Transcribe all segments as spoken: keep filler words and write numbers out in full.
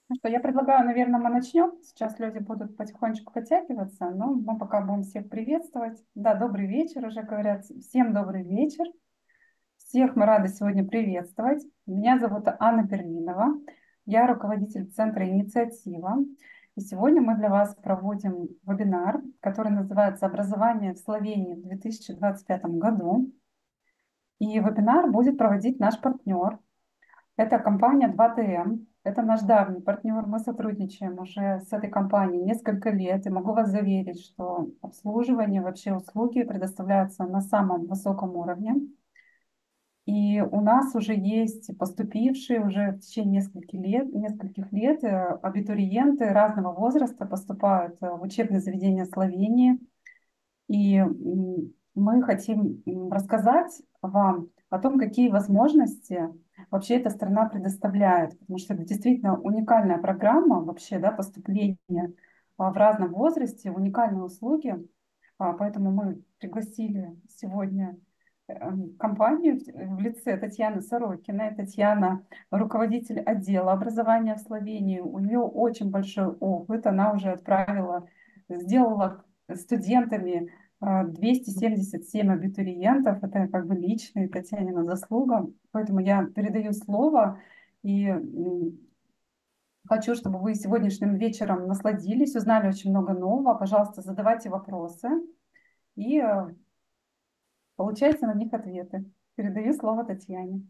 Ну что, я предлагаю, наверное, мы начнем. Сейчас люди будут потихонечку подтягиваться, но мы пока будем всех приветствовать. Да, добрый вечер уже говорят. Всем добрый вечер. Всех мы рады сегодня приветствовать. Меня зовут Анна Перлинова. Я руководитель Центра «Инициатива». И сегодня мы для вас проводим вебинар, который называется «Образование в Словении в две тысячи двадцать пятом году». И вебинар будет проводить наш партнер. Это компания два тэ эм. Это наш давний партнер. Мы сотрудничаем уже с этой компанией несколько лет. И могу вас заверить, что обслуживание, вообще услуги предоставляются на самом высоком уровне. И у нас уже есть поступившие уже в течение нескольких лет, нескольких лет э, абитуриенты разного возраста поступают э, в учебные заведения Словении. И м, мы хотим м, рассказать вам о том, какие возможности вообще эта страна предоставляет, потому что это действительно уникальная программа вообще, да, поступления а, в разном возрасте, уникальные услуги. А, Поэтому мы пригласили сегодня э, м, компанию в в лице Татьяны Сорокиной. Татьяна — руководитель отдела образования в Словении. У нее очень большой опыт. Она уже отправила, сделала студентами а, двести семьдесят семь абитуриентов. Это как бы личная Татьянина заслуга. Поэтому я передаю слово и м, хочу, чтобы вы сегодняшним вечером насладились, узнали очень много нового. Пожалуйста, задавайте вопросы и э, получайте на них ответы. Передаю слово Татьяне.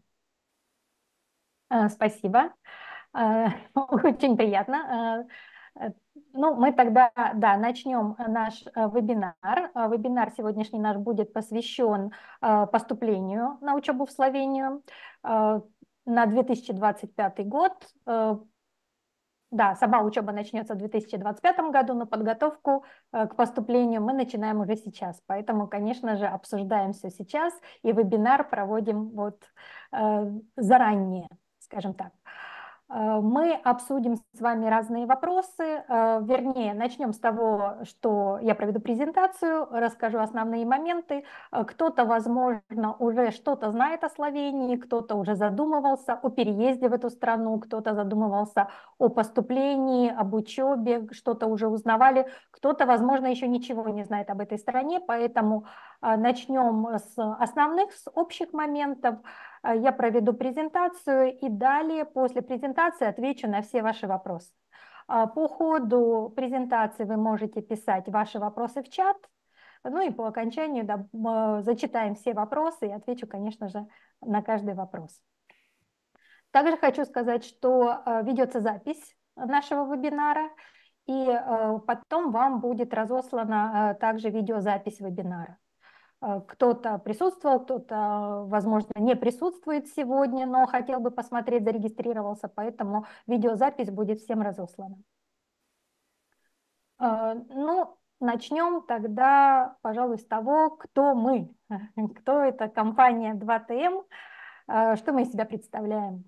Э, Спасибо. Э, Очень приятно. Э, э, Ну, мы тогда, да, начнем наш э, вебинар. Э, Вебинар сегодняшний наш будет посвящен э, поступлению на учебу в Словению э, на две тысячи двадцать пятый год. Э, Да, сама учеба начнется в две тысячи двадцать пятом году, но подготовку э, к поступлению мы начинаем уже сейчас. Поэтому, конечно же, обсуждаем все сейчас и вебинар проводим вот э, заранее, скажем так. Э, Мы обсудим с вами разные вопросы, э, вернее, начнем с того, что я проведу презентацию, расскажу основные моменты. Э, Кто-то, возможно, уже что-то знает о Словении, кто-то уже задумывался о переезде в эту страну, кто-то задумывался о поступлении, об учебе, что-то уже узнавали, кто-то, возможно, еще ничего не знает об этой стране, поэтому э, начнем с основных, с общих моментов. Э, Я проведу презентацию и далее после презентации отвечу на все ваши вопросы. А, По ходу презентации вы можете писать ваши вопросы в чат, ну и по окончанию да, м, зачитаем все вопросы и отвечу, конечно же, на каждый вопрос. Также хочу сказать, что э, ведется запись нашего вебинара, и э, потом вам будет разослана э, также видеозапись вебинара. Э, Кто-то присутствовал, кто-то, возможно, не присутствует сегодня, но хотел бы посмотреть, зарегистрировался, поэтому видеозапись будет всем разослана. Э, Ну, начнем тогда, пожалуй, с того, кто мы, кто это компания два тэ эм, э, что мы из себя представляем.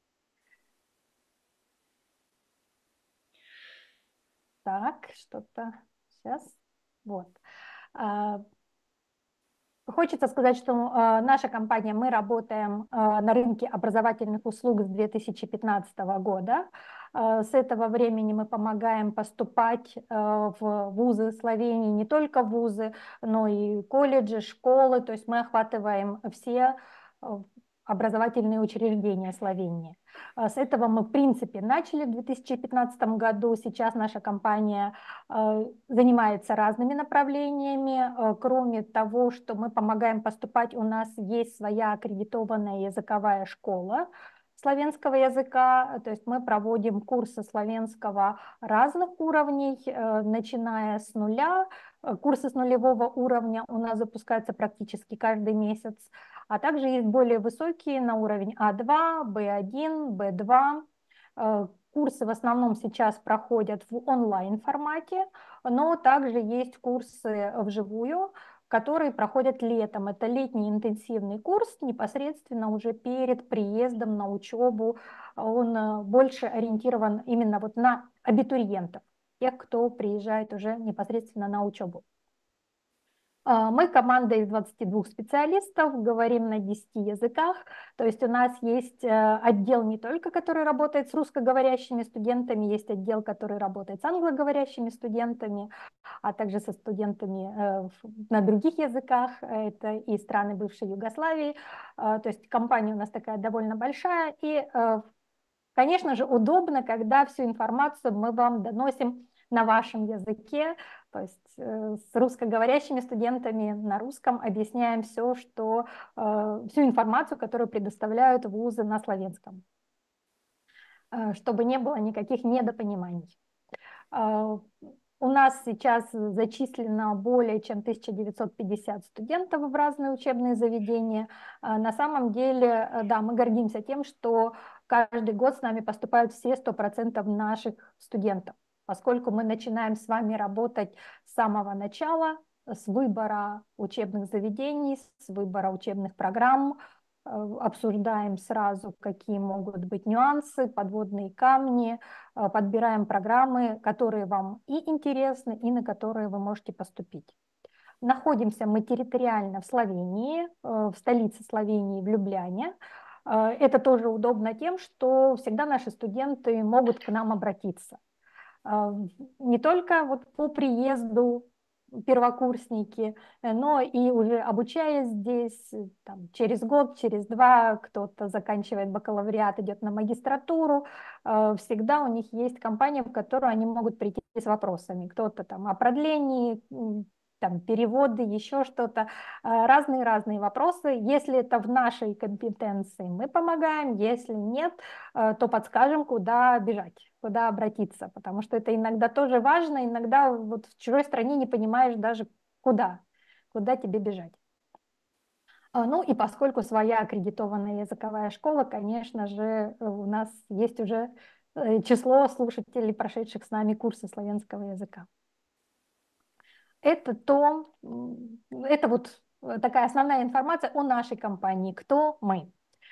Так, что-то сейчас. Вот. А, Хочется сказать, что э, наша компания, мы работаем э, на рынке образовательных услуг с две тысячи пятнадцатого года. Э, с этого времени мы помогаем поступать э, в вузы Словении, не только вузы, но и колледжи, школы, то есть мы охватываем все э, образовательные учреждения Словении. Э, С этого мы, в принципе, начали в две тысячи пятнадцатом году. Сейчас наша компания э, занимается разными направлениями. Э, Кроме того, что мы помогаем поступать, у нас есть своя аккредитованная языковая школа славянского языка, то есть мы проводим курсы славянского разных уровней, э, начиная с нуля. Э, Курсы с нулевого уровня у нас запускаются практически каждый месяц, а также есть более высокие на уровень а два, бэ один, бэ два. Э, Курсы в основном сейчас проходят в онлайн формате, но также есть курсы вживую, которые проходят летом. Это летний интенсивный курс, непосредственно уже перед приездом на учебу. Он э, больше ориентирован именно вот на абитуриентов, тех, кто приезжает уже непосредственно на учебу. Мы команда из двадцати двух специалистов, говорим на десяти языках, то есть у нас есть отдел не только, который работает с русскоговорящими студентами, есть отдел, который работает с англоговорящими студентами, а также со студентами на других языках, это и страны бывшей Югославии, то есть компания у нас такая довольно большая, и, конечно же, удобно, когда всю информацию мы вам доносим на вашем языке, то есть э, с русскоговорящими студентами на русском объясняем все, что, э, всю информацию, которую предоставляют вузы на славянском, э, чтобы не было никаких недопониманий. Э, у нас сейчас зачислено более чем тысяча девятьсот пятьдесят студентов в разные учебные заведения. Э, на самом деле, да, мы гордимся тем, что каждый год с нами поступают все сто процентов наших студентов, поскольку мы начинаем с вами работать с самого начала, с выбора учебных заведений, с выбора учебных программ, обсуждаем сразу, какие могут быть нюансы, подводные камни, подбираем программы, которые вам и интересны, и на которые вы можете поступить. Находимся мы территориально в Словении, в столице Словении, в Любляне. Это тоже удобно тем, что всегда наши студенты могут к нам обратиться. Не только вот по приезду первокурсники, но и уже обучаясь здесь там, через год, через два, кто-то заканчивает бакалавриат, идет на магистратуру, всегда у них есть компания, в которую они могут прийти с вопросами. Кто-то там о продлении, там, переводы, еще что-то, разные-разные вопросы. Если это в нашей компетенции, мы помогаем, если нет, то подскажем, куда бежать, куда обратиться, потому что это иногда тоже важно, иногда вот в чужой стране не понимаешь даже куда, куда тебе бежать. Ну и поскольку своя аккредитованная языковая школа, конечно же, у нас есть уже число слушателей, прошедших с нами курсы славянского языка. Это то, это вот такая основная информация о нашей компании, кто мы.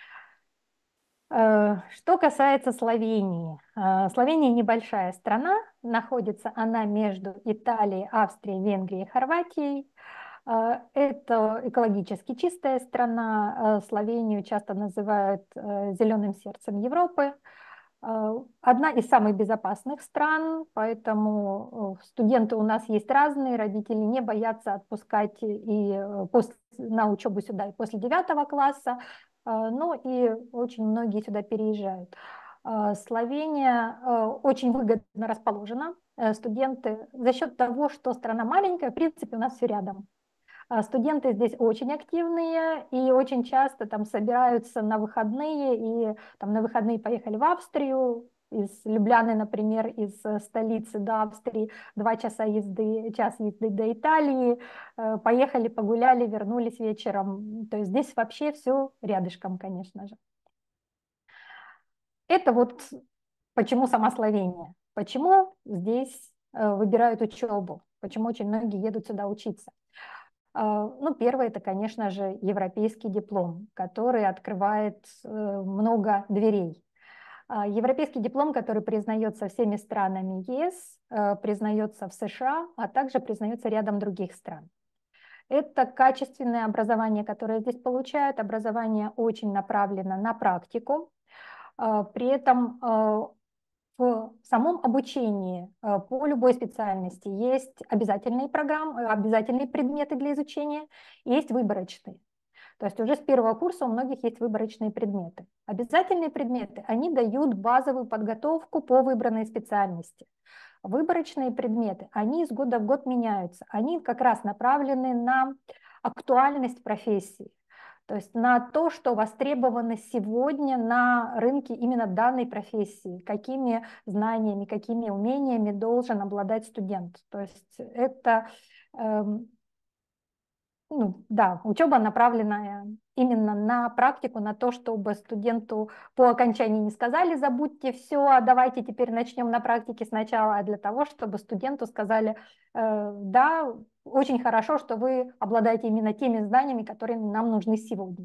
Что касается Словении. Словения небольшая страна, находится она между Италией, Австрией, Венгрией и Хорватией. Это экологически чистая страна, Словению часто называют зеленым сердцем Европы. Одна из самых безопасных стран, поэтому студенты у нас есть разные, родители не боятся отпускать и после, на учебу сюда и после девятого класса, ну и очень многие сюда переезжают. Словения очень выгодно расположена, студенты за счет того, что страна маленькая, в принципе, у нас все рядом. Студенты здесь очень активные и очень часто там собираются на выходные, и там на выходные поехали в Австрию, из Любляны, например, из столицы до Австрии, два часа езды, час езды до Италии, поехали, погуляли, вернулись вечером. То есть здесь вообще все рядышком, конечно же. Это вот почему сама Словения, почему здесь выбирают учебу, почему очень многие едут сюда учиться. Ну, первое, это, конечно же, европейский диплом, который открывает много дверей. Европейский диплом, который признается всеми странами ЕС, признается в США, а также признается рядом других стран. Это качественное образование, которое здесь получают. Образование очень направлено на практику. При этом в самом обучении по любой специальности есть обязательные программы, обязательные предметы для изучения, есть выборочные. То есть уже с первого курса у многих есть выборочные предметы. Обязательные предметы, они дают базовую подготовку по выбранной специальности. Выборочные предметы, они из года в год меняются. Они как раз направлены на актуальность профессии. То есть на то, что востребовано сегодня на рынке именно данной профессии, какими знаниями, какими умениями должен обладать студент. То есть это, э, ну, да, учеба направленная именно на практику, на то, чтобы студенту по окончании не сказали: забудьте все, а давайте теперь начнем на практике сначала, а для того, чтобы студенту сказали: э, да, очень хорошо, что вы обладаете именно теми знаниями, которые нам нужны сегодня.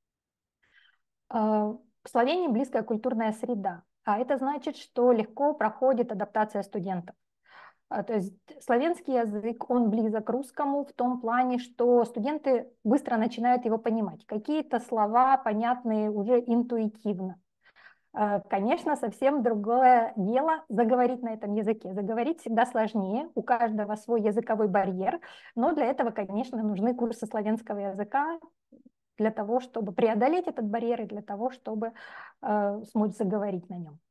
В Словении близкая культурная среда, а это значит, что легко проходит адаптация студентов. А, То есть славянский язык, он близок к русскому в том плане, что студенты быстро начинают его понимать. Какие-то слова понятные уже интуитивно. А, Конечно, совсем другое дело заговорить на этом языке. Заговорить всегда сложнее, у каждого свой языковой барьер, но для этого, конечно, нужны курсы славянского языка для того, чтобы преодолеть этот барьер и для того, чтобы э, смочь заговорить на нем.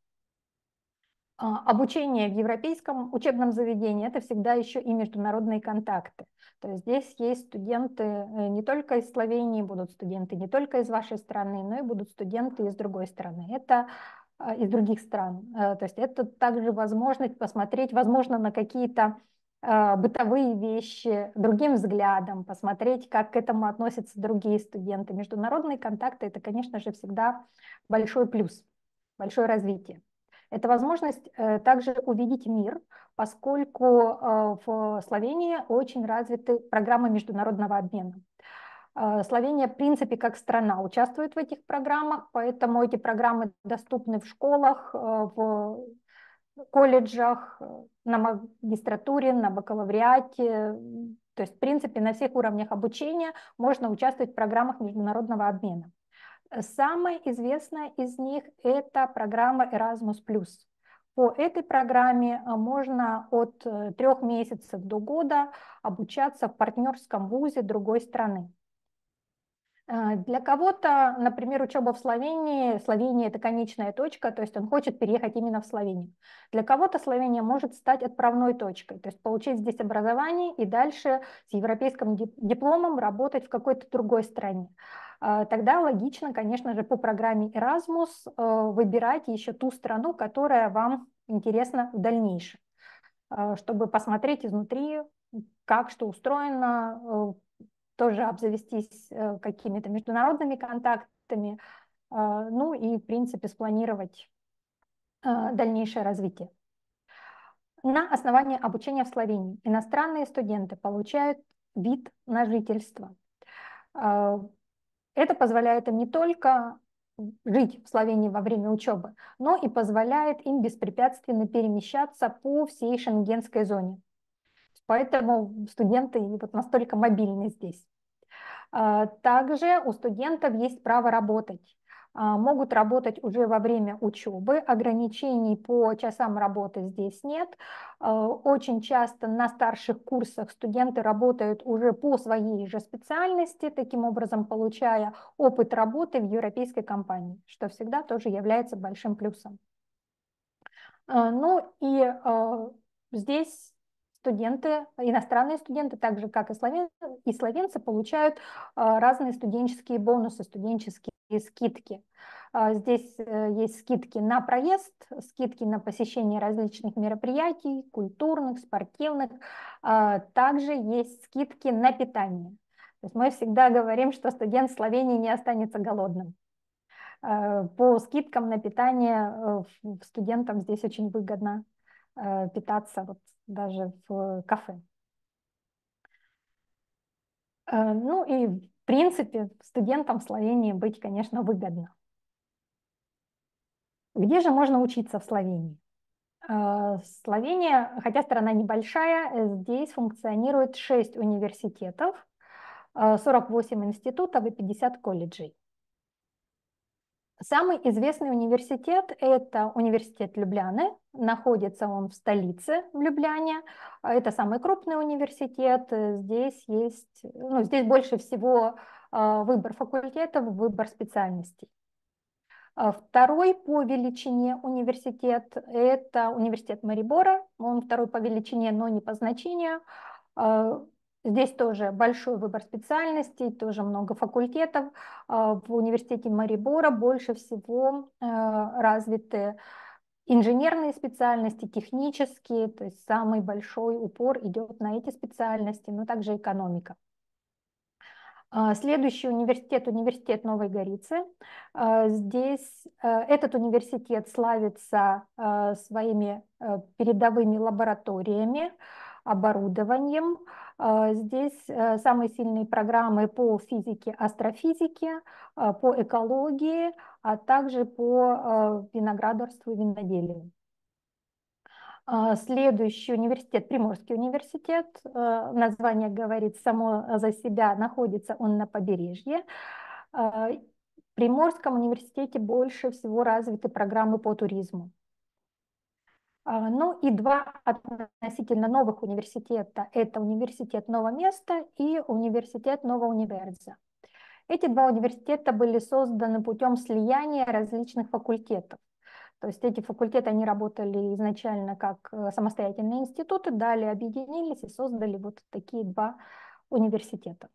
А, Обучение в европейском учебном заведении – это всегда еще и международные контакты. То есть здесь есть студенты э, не только из Словении, будут студенты не только из вашей страны, но и будут студенты из другой страны. Это э, из других стран. Э, То есть это также возможность посмотреть, возможно, на какие-то э, бытовые вещи другим взглядом, посмотреть, как к этому относятся другие студенты. Международные контакты – это, конечно же, всегда большой плюс, большое развитие. Это возможность э, также увидеть мир, поскольку э, в Словении очень развиты программы международного обмена. Э, Словения, в принципе, как страна участвует в этих программах, поэтому эти программы доступны в школах, э, в колледжах, э, на магистратуре, на бакалавриате. То есть, в принципе, на всех уровнях обучения можно участвовать в программах международного обмена. Самая известная из них – это программа Erasmus+. По этой программе можно от трех месяцев до года обучаться в партнерском вузе другой страны. Для кого-то, например, учеба в Словении, Словения – это конечная точка, то есть он хочет переехать именно в Словению. Для кого-то Словения может стать отправной точкой, то есть получить здесь образование и дальше с европейским дипломом работать в какой-то другой стране. Тогда логично, конечно же, по программе Erasmus выбирать еще ту страну, которая вам интересна в дальнейшем, чтобы посмотреть изнутри, как что устроено, тоже обзавестись э, какими-то международными контактами, э, ну и, в принципе, спланировать э, дальнейшее развитие. На основании обучения в Словении иностранные студенты получают вид на жительство. Э, Это позволяет им не только жить в Словении во время учебы, но и позволяет им беспрепятственно перемещаться по всей шенгенской зоне. Поэтому студенты вот настолько мобильны здесь. Также у студентов есть право работать. Могут работать уже во время учебы, ограничений по часам работы здесь нет. Очень часто на старших курсах студенты работают уже по своей же специальности, таким образом получая опыт работы в европейской компании, что всегда тоже является большим плюсом. Ну и здесь студенты, иностранные студенты, так же как и, словен, и словенцы, получают разные студенческие бонусы, студенческие скидки. Здесь есть скидки на проезд, скидки на посещение различных мероприятий, культурных, спортивных. Также есть скидки на питание. То есть мы всегда говорим, что студент в Словении не останется голодным. По скидкам на питание студентам здесь очень выгодно питаться вот даже в кафе. Ну и в принципе студентам в Словении быть, конечно, выгодно. Где же можно учиться в Словении? Словения, хотя страна небольшая, здесь функционирует шесть университетов, сорок восемь институтов и пятьдесят колледжей. Самый известный университет – это университет Любляны. Находится он в столице, в Любляне. Это самый крупный университет. Здесь есть, ну, здесь больше всего выбор факультетов, выбор специальностей. Второй по величине университет – это университет Марибора. Он второй по величине, но не по значению. Здесь тоже большой выбор специальностей, тоже много факультетов. В университете Марибора больше всего развиты инженерные специальности, технические, то есть самый большой упор идет на эти специальности, но также экономика. Следующий университет – университет Новой Горицы. Здесь этот университет славится своими передовыми лабораториями, оборудованием. Здесь самые сильные программы по физике, астрофизике, по экологии, а также по виноградарству и виноделию. Следующий университет, Приморский университет, название говорит само за себя, находится он на побережье. В Приморском университете больше всего развиты программы по туризму. Ну и два относительно новых университета. Это университет Нового Места и университет Нова Универза. Эти два университета были созданы путем слияния различных факультетов. То есть эти факультеты, они работали изначально как самостоятельные институты, далее объединились и создали вот такие два университета.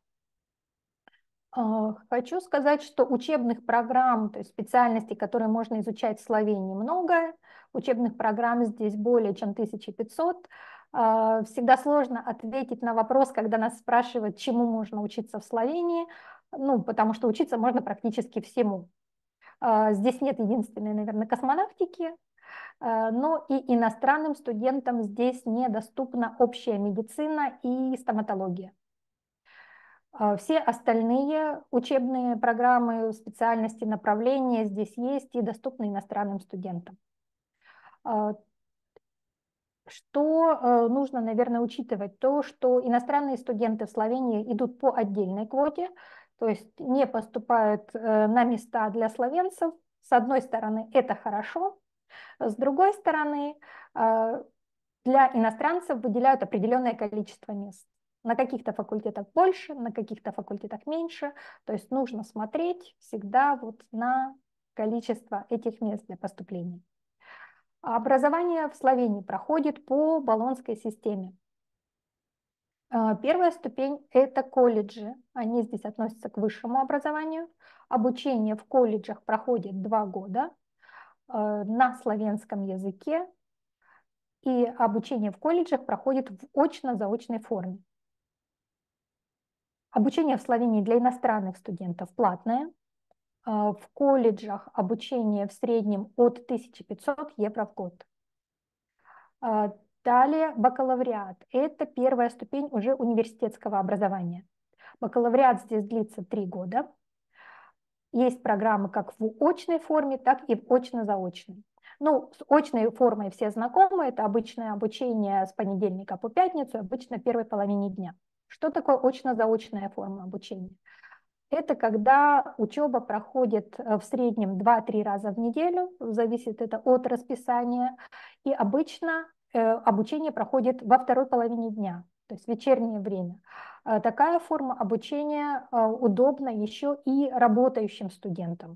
Хочу сказать, что учебных программ, то есть специальностей, которые можно изучать в Словении, много. Учебных программ здесь более чем тысяча пятьсот. Всегда сложно ответить на вопрос, когда нас спрашивают, чему можно учиться в Словении, ну, потому что учиться можно практически всему. Здесь нет единственной, наверное, космонавтики, но и иностранным студентам здесь недоступна общая медицина и стоматология. Все остальные учебные программы, специальности, направления здесь есть и доступны иностранным студентам. Что нужно, наверное, учитывать? То, что иностранные студенты в Словении идут по отдельной квоте, то есть не поступают на места для словенцев. С одной стороны, это хорошо, с другой стороны, для иностранцев выделяют определенное количество мест. На каких-то факультетах больше, на каких-то факультетах меньше. То есть нужно смотреть всегда вот на количество этих мест для поступления. Образование в Словении проходит по Болонской системе. Первая ступень – это колледжи. Они здесь относятся к высшему образованию. Обучение в колледжах проходит два года на славянском языке. И обучение в колледжах проходит в очно-заочной форме. Обучение в Словении для иностранных студентов платное. В колледжах обучение в среднем от тысячи пятисот евро в год. Далее бакалавриат. Это первая ступень уже университетского образования. Бакалавриат здесь длится три года. Есть программы как в очной форме, так и в очно-заочной. Ну, с очной формой все знакомы. Это обычное обучение с понедельника по пятницу, обычно в первой половине дня. Что такое очно-заочная форма обучения? Это когда учеба проходит в среднем два-три раза в неделю, зависит это от расписания, и обычно э, обучение проходит во второй половине дня, то есть в вечернее время. Э, такая форма обучения э, удобна еще и работающим студентам.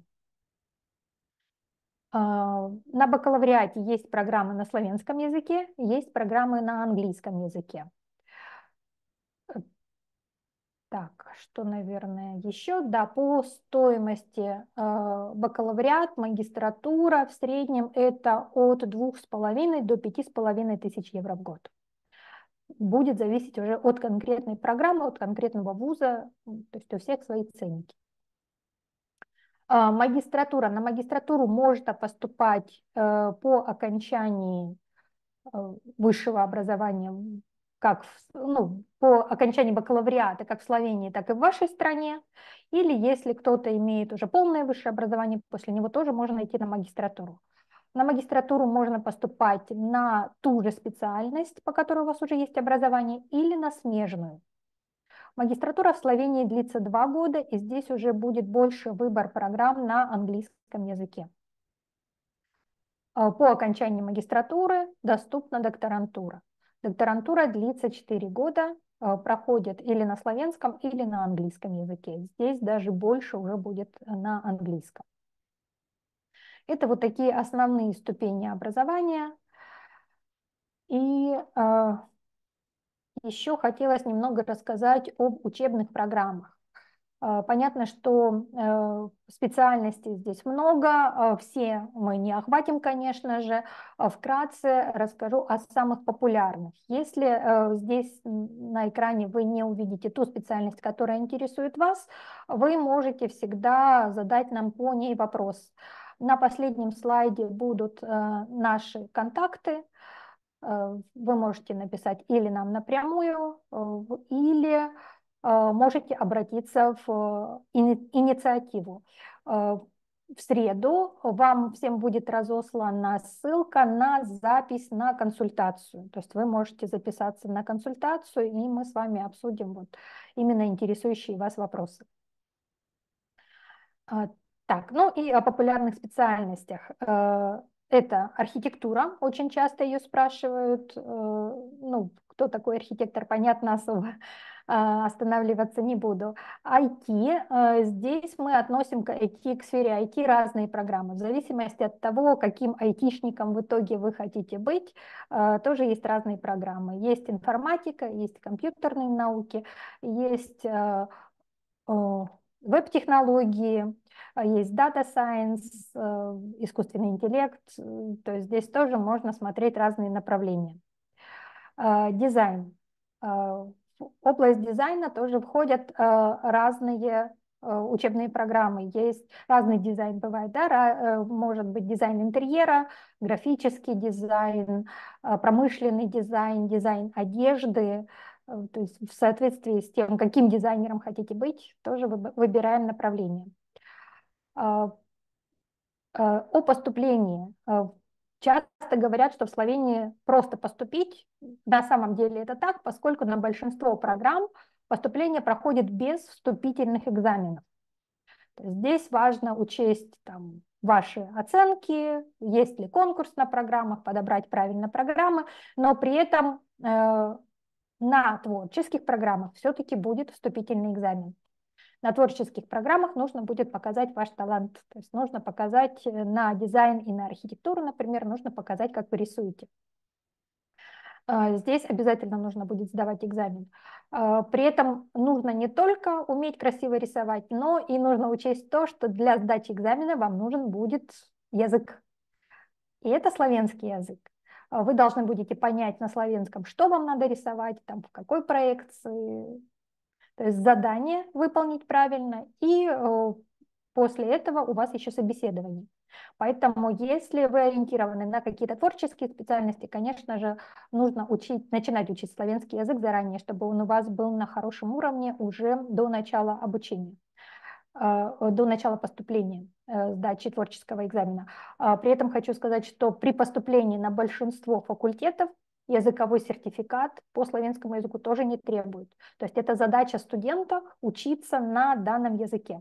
Э, на бакалавриате есть программы на славянском языке, есть программы на английском языке. Так, что, наверное, еще? Да, по стоимости э, бакалавриат, магистратура в среднем это от двух с половиной до пяти с половиной тысяч евро в год. Будет зависеть уже от конкретной программы, от конкретного вуза, то есть у всех свои ценники. Э, магистратура. На магистратуру можно поступать э, по окончании э, высшего образования, как в, ну, по окончании бакалавриата, как в Словении, так и в вашей стране. Или если кто-то имеет уже полное высшее образование, после него тоже можно идти на магистратуру. На магистратуру можно поступать на ту же специальность, по которой у вас уже есть образование, или на смежную. Магистратура в Словении длится два года, и здесь уже будет больше выбор программ на английском языке. По окончании магистратуры доступна докторантура. Докторантура длится четыре года, проходит или на славянском, или на английском языке. Здесь даже больше уже будет на английском. Это вот такие основные ступени образования. И э, еще хотелось немного рассказать об учебных программах. Понятно, что специальностей здесь много, все мы не охватим, конечно же. Вкратце расскажу о самых популярных. Если здесь на экране вы не увидите ту специальность, которая интересует вас, вы можете всегда задать нам по ней вопрос. На последнем слайде будут наши контакты. Вы можете написать или нам напрямую, или можете обратиться в инициативу. в среду вам всем будет разослана ссылка на запись на консультацию. То есть вы можете записаться на консультацию, и мы с вами обсудим вот именно интересующие вас вопросы. Так, ну и о популярных специальностях. Это архитектура, очень часто ее спрашивают. Ну, кто такой архитектор, понятно, особо останавливаться не буду. ай ти, здесь мы относим к ай ти, к сфере ай ти разные программы. В зависимости от того, каким айтишником в итоге вы хотите быть, тоже есть разные программы. Есть информатика, есть компьютерные науки, есть веб-технологии, есть Data Science, искусственный интеллект, то есть здесь тоже можно смотреть разные направления. Дизайн. В область дизайна тоже входят разные учебные программы. Есть разный дизайн, бывает, да, может быть дизайн интерьера, графический дизайн, промышленный дизайн, дизайн одежды. То есть в соответствии с тем, каким дизайнером хотите быть, тоже выбираем направление. О поступлении. Часто говорят, что в Словении просто поступить. На самом деле это так, поскольку на большинство программ поступление проходит без вступительных экзаменов. Здесь важно учесть там, ваши оценки, есть ли конкурс на программах, подобрать правильно программы, но при этом э, на творческих программах все-таки будет вступительный экзамен. На творческих программах нужно будет показать ваш талант. То есть нужно показать на дизайн и на архитектуру, например, нужно показать, как вы рисуете. Здесь обязательно нужно будет сдавать экзамен. При этом нужно не только уметь красиво рисовать, но и нужно учесть то, что для сдачи экзамена вам нужен будет язык. И это славянский язык. Вы должны будете понять на славянском, что вам надо рисовать, там, в какой проекции. То есть задание выполнить правильно, и после этого у вас еще собеседование. Поэтому если вы ориентированы на какие-то творческие специальности, конечно же, нужно учить, начинать учить славянский язык заранее, чтобы он у вас был на хорошем уровне уже до начала обучения, до начала поступления, сдачи творческого экзамена. При этом хочу сказать, что при поступлении на большинство факультетов языковой сертификат по славянскому языку тоже не требует. То есть это задача студента учиться на данном языке.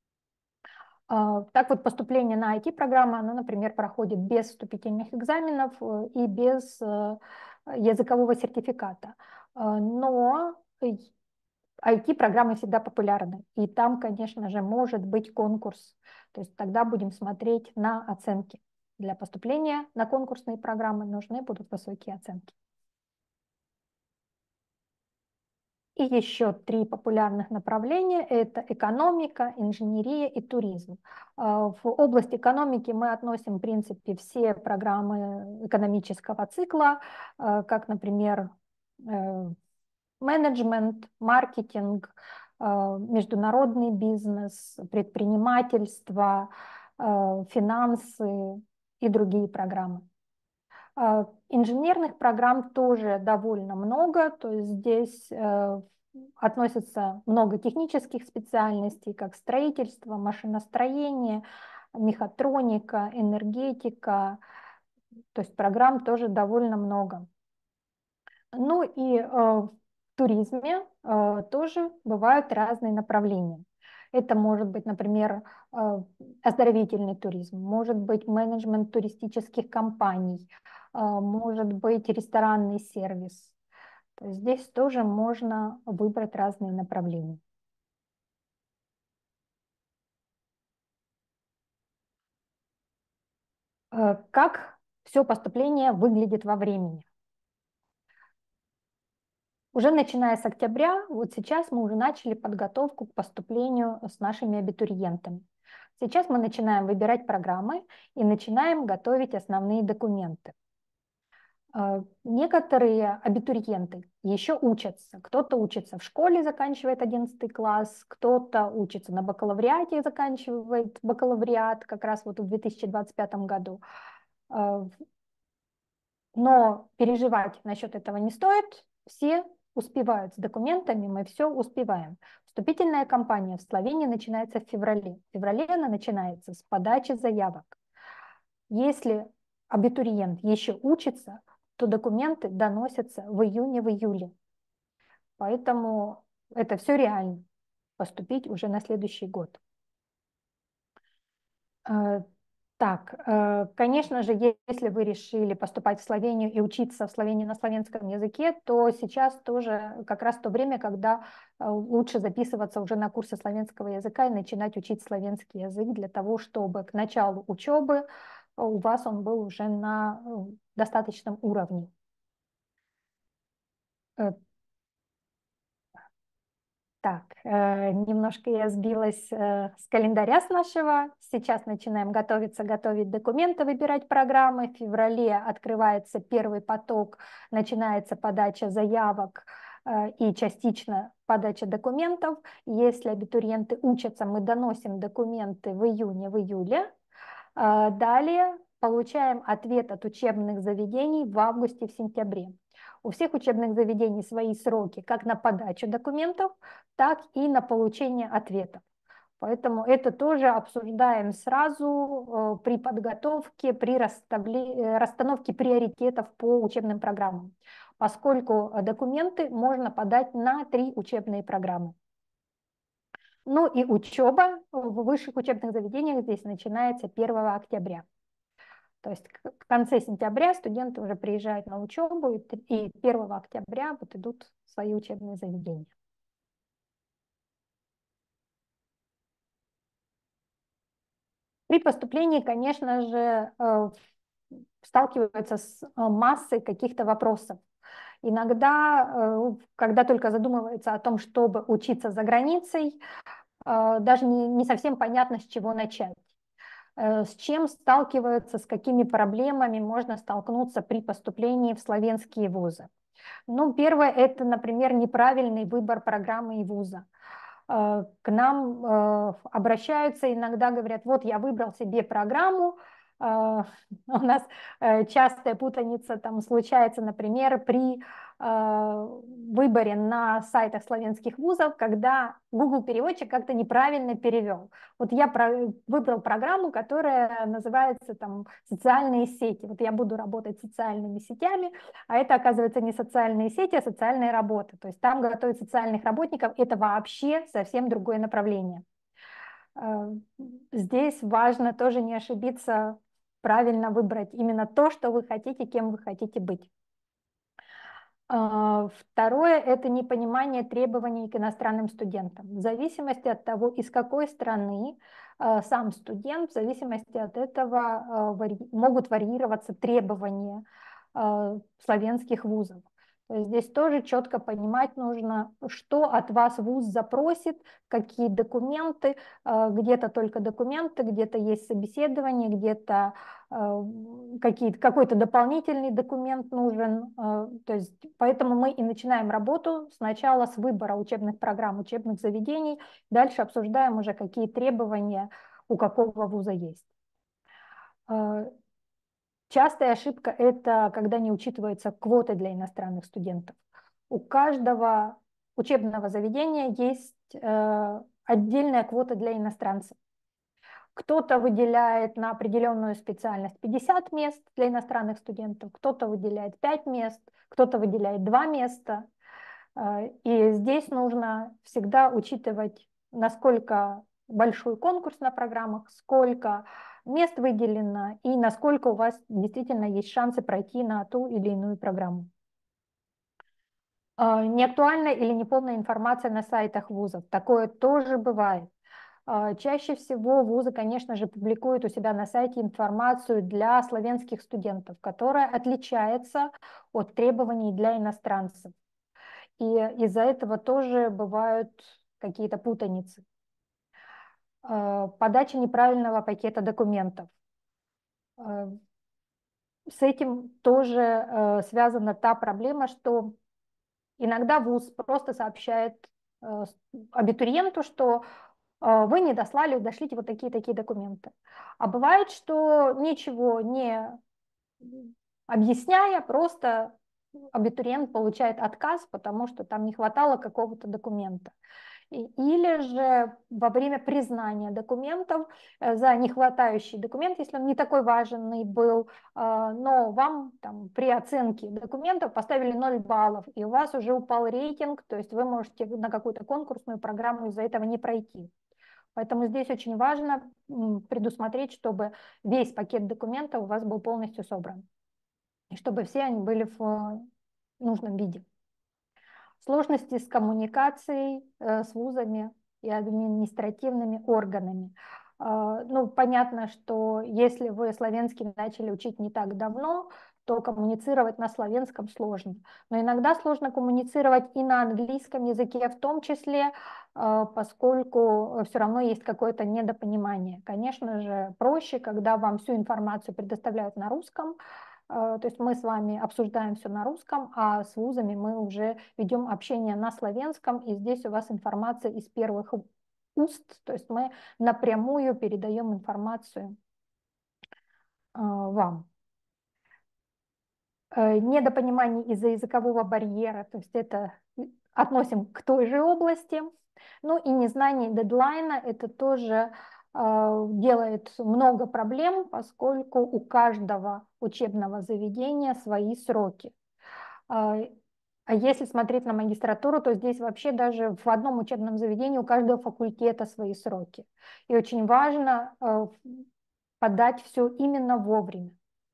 Так вот, поступление на ай ти-программу, оно, например, проходит без вступительных экзаменов и без языкового сертификата. Но ай ти-программы всегда популярны, и там, конечно же, может быть конкурс. То есть тогда будем смотреть на оценки. Для поступления на конкурсные программы нужны будут высокие оценки. И еще три популярных направления – это экономика, инженерия и туризм. В область экономики мы относим, в принципе, все программы экономического цикла, как, например, менеджмент, маркетинг, международный бизнес, предпринимательство, финансы и другие программы. Инженерных программ тоже довольно много, то есть здесь относится много технических специальностей, как строительство, машиностроение, мехатроника, энергетика, то есть программ тоже довольно много. Ну и в туризме тоже бывают разные направления. Это может быть, например, оздоровительный туризм, может быть менеджмент туристических компаний, может быть ресторанный сервис. То есть здесь тоже можно выбрать разные направления. Как все поступление выглядит во времени? Уже начиная с октября, вот сейчас мы уже начали подготовку к поступлению с нашими абитуриентами. Сейчас мы начинаем выбирать программы и начинаем готовить основные документы. Некоторые абитуриенты еще учатся. Кто-то учится в школе, заканчивает одиннадцатый класс, кто-то учится на бакалавриате, заканчивает бакалавриат как раз вот в две тысячи двадцать пятом году. Но переживать насчет этого не стоит. Все успевают с документами, мы все успеваем. Вступительная кампания в Словении начинается в феврале. В феврале она начинается с подачи заявок. Если абитуриент еще учится, то документы доносятся в июне, в июле. Поэтому это все реально, поступить уже на следующий год. Так, конечно же, если вы решили поступать в Словению и учиться в Словении на славянском языке, то сейчас тоже как раз то время, когда лучше записываться уже на курсы славянского языка и начинать учить славянский язык для того, чтобы к началу учебы у вас он был уже на достаточном уровне. Так, э, немножко я сбилась э, с календаря с нашего. Сейчас начинаем готовиться, готовить документы, выбирать программы. В феврале открывается первый поток, начинается подача заявок э, и частично подача документов. Если абитуриенты учатся, мы доносим документы в июне, в июле. Э, далее получаем ответ от учебных заведений в августе, в сентябре. У всех учебных заведений свои сроки как на подачу документов, так и на получение ответов. Поэтому это тоже обсуждаем сразу при подготовке, при расстановке приоритетов по учебным программам, поскольку документы можно подать на три учебные программы. Ну и учеба в высших учебных заведениях здесь начинается первого октября. То есть в конце сентября студенты уже приезжают на учебу, и первого октября вот идут в свои учебные заведения. При поступлении, конечно же, сталкиваются с массой каких-то вопросов. Иногда, когда только задумывается о том, чтобы учиться за границей, даже не совсем понятно, с чего начать. С чем сталкиваются, с какими проблемами можно столкнуться при поступлении в славянские вузы. Ну, первое, это, например, неправильный выбор программы и вуза. К нам обращаются, иногда говорят, вот я выбрал себе программу. У нас частая путаница там случается, например, при выборе на сайтах славянских вузов, когда Google переводчик как-то неправильно перевел. Вот я выбрал программу, которая называется там социальные сети. Вот я буду работать с социальными сетями, а это, оказывается, не социальные сети, а социальная работа. То есть там готовят социальных работников, это вообще совсем другое направление. Здесь важно тоже не ошибиться, правильно выбрать именно то, что вы хотите, кем вы хотите быть. Второе – это непонимание требований к иностранным студентам. В зависимости от того, из какой страны сам студент, в зависимости от этого могут варьироваться требования славянских вузов. То есть здесь тоже четко понимать нужно, что от вас вуз запросит, какие документы, где-то только документы, где-то есть собеседование, где-то какой-то дополнительный документ нужен. То есть, поэтому мы и начинаем работу сначала с выбора учебных программ, учебных заведений, дальше обсуждаем уже, какие требования у какого вуза есть. Частая ошибка – это когда не учитываются квоты для иностранных студентов. У каждого учебного заведения есть э, отдельная квота для иностранцев. Кто-то выделяет на определенную специальность пятьдесят мест для иностранных студентов, кто-то выделяет пять мест, кто-то выделяет два места. И здесь нужно всегда учитывать, насколько большой конкурс на программах, сколько мест выделено и насколько у вас действительно есть шансы пройти на ту или иную программу. Неактуальная или неполная информация на сайтах вузов. Такое тоже бывает. Чаще всего вузы, конечно же, публикуют у себя на сайте информацию для славянских студентов, которая отличается от требований для иностранцев. И из-за этого тоже бывают какие-то путаницы. Подача неправильного пакета документов. С этим тоже связана та проблема, что иногда вуз просто сообщает абитуриенту, что вы не дослали, дошлите вот такие-такие документы. А бывает, что ничего не объясняя, просто абитуриент получает отказ, потому что там не хватало какого-то документа. Или же во время признания документов за нехватающий документ, если он не такой важный был, но вам там, при оценке документов поставили ноль баллов, и у вас уже упал рейтинг, то есть вы можете на какую-то конкурсную программу из-за этого не пройти. Поэтому здесь очень важно предусмотреть, чтобы весь пакет документов у вас был полностью собран, и чтобы все они были в нужном виде. Сложности с коммуникацией э, с вузами и административными органами. Э, ну, понятно, что если вы славянский начали учить не так давно, то коммуницировать на славянском сложно. Но иногда сложно коммуницировать и на английском языке в том числе, э, поскольку все равно есть какое-то недопонимание. Конечно же, проще, когда вам всю информацию предоставляют на русском. То есть мы с вами обсуждаем все на русском, а с вузами мы уже ведем общение на славянском, и здесь у вас информация из первых уст, то есть мы напрямую передаем информацию вам. Недопонимание из-за языкового барьера, то есть это относим к той же области. Ну и незнание дедлайна, это тоже делает много проблем, поскольку у каждого учебного заведения свои сроки. А если смотреть на магистратуру, то здесь вообще даже в одном учебном заведении у каждого факультета свои сроки. И очень важно подать все именно вовремя.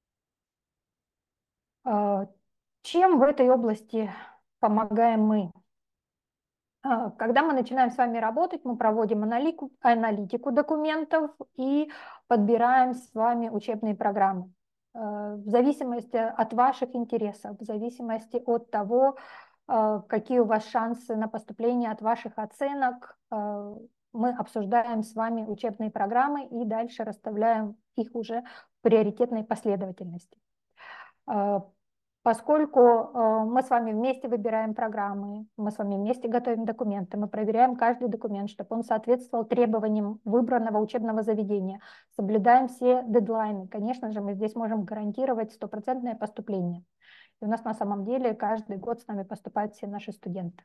Чем в этой области помогаем мы? Когда мы начинаем с вами работать, мы проводим аналитику, аналитику документов и подбираем с вами учебные программы. В зависимости от ваших интересов, в зависимости от того, какие у вас шансы на поступление, от ваших оценок, мы обсуждаем с вами учебные программы и дальше расставляем их уже в приоритетной последовательности. Поскольку э, мы с вами вместе выбираем программы, мы с вами вместе готовим документы, мы проверяем каждый документ, чтобы он соответствовал требованиям выбранного учебного заведения, соблюдаем все дедлайны. Конечно же, мы здесь можем гарантировать стопроцентное поступление. И у нас на самом деле каждый год с нами поступают все наши студенты.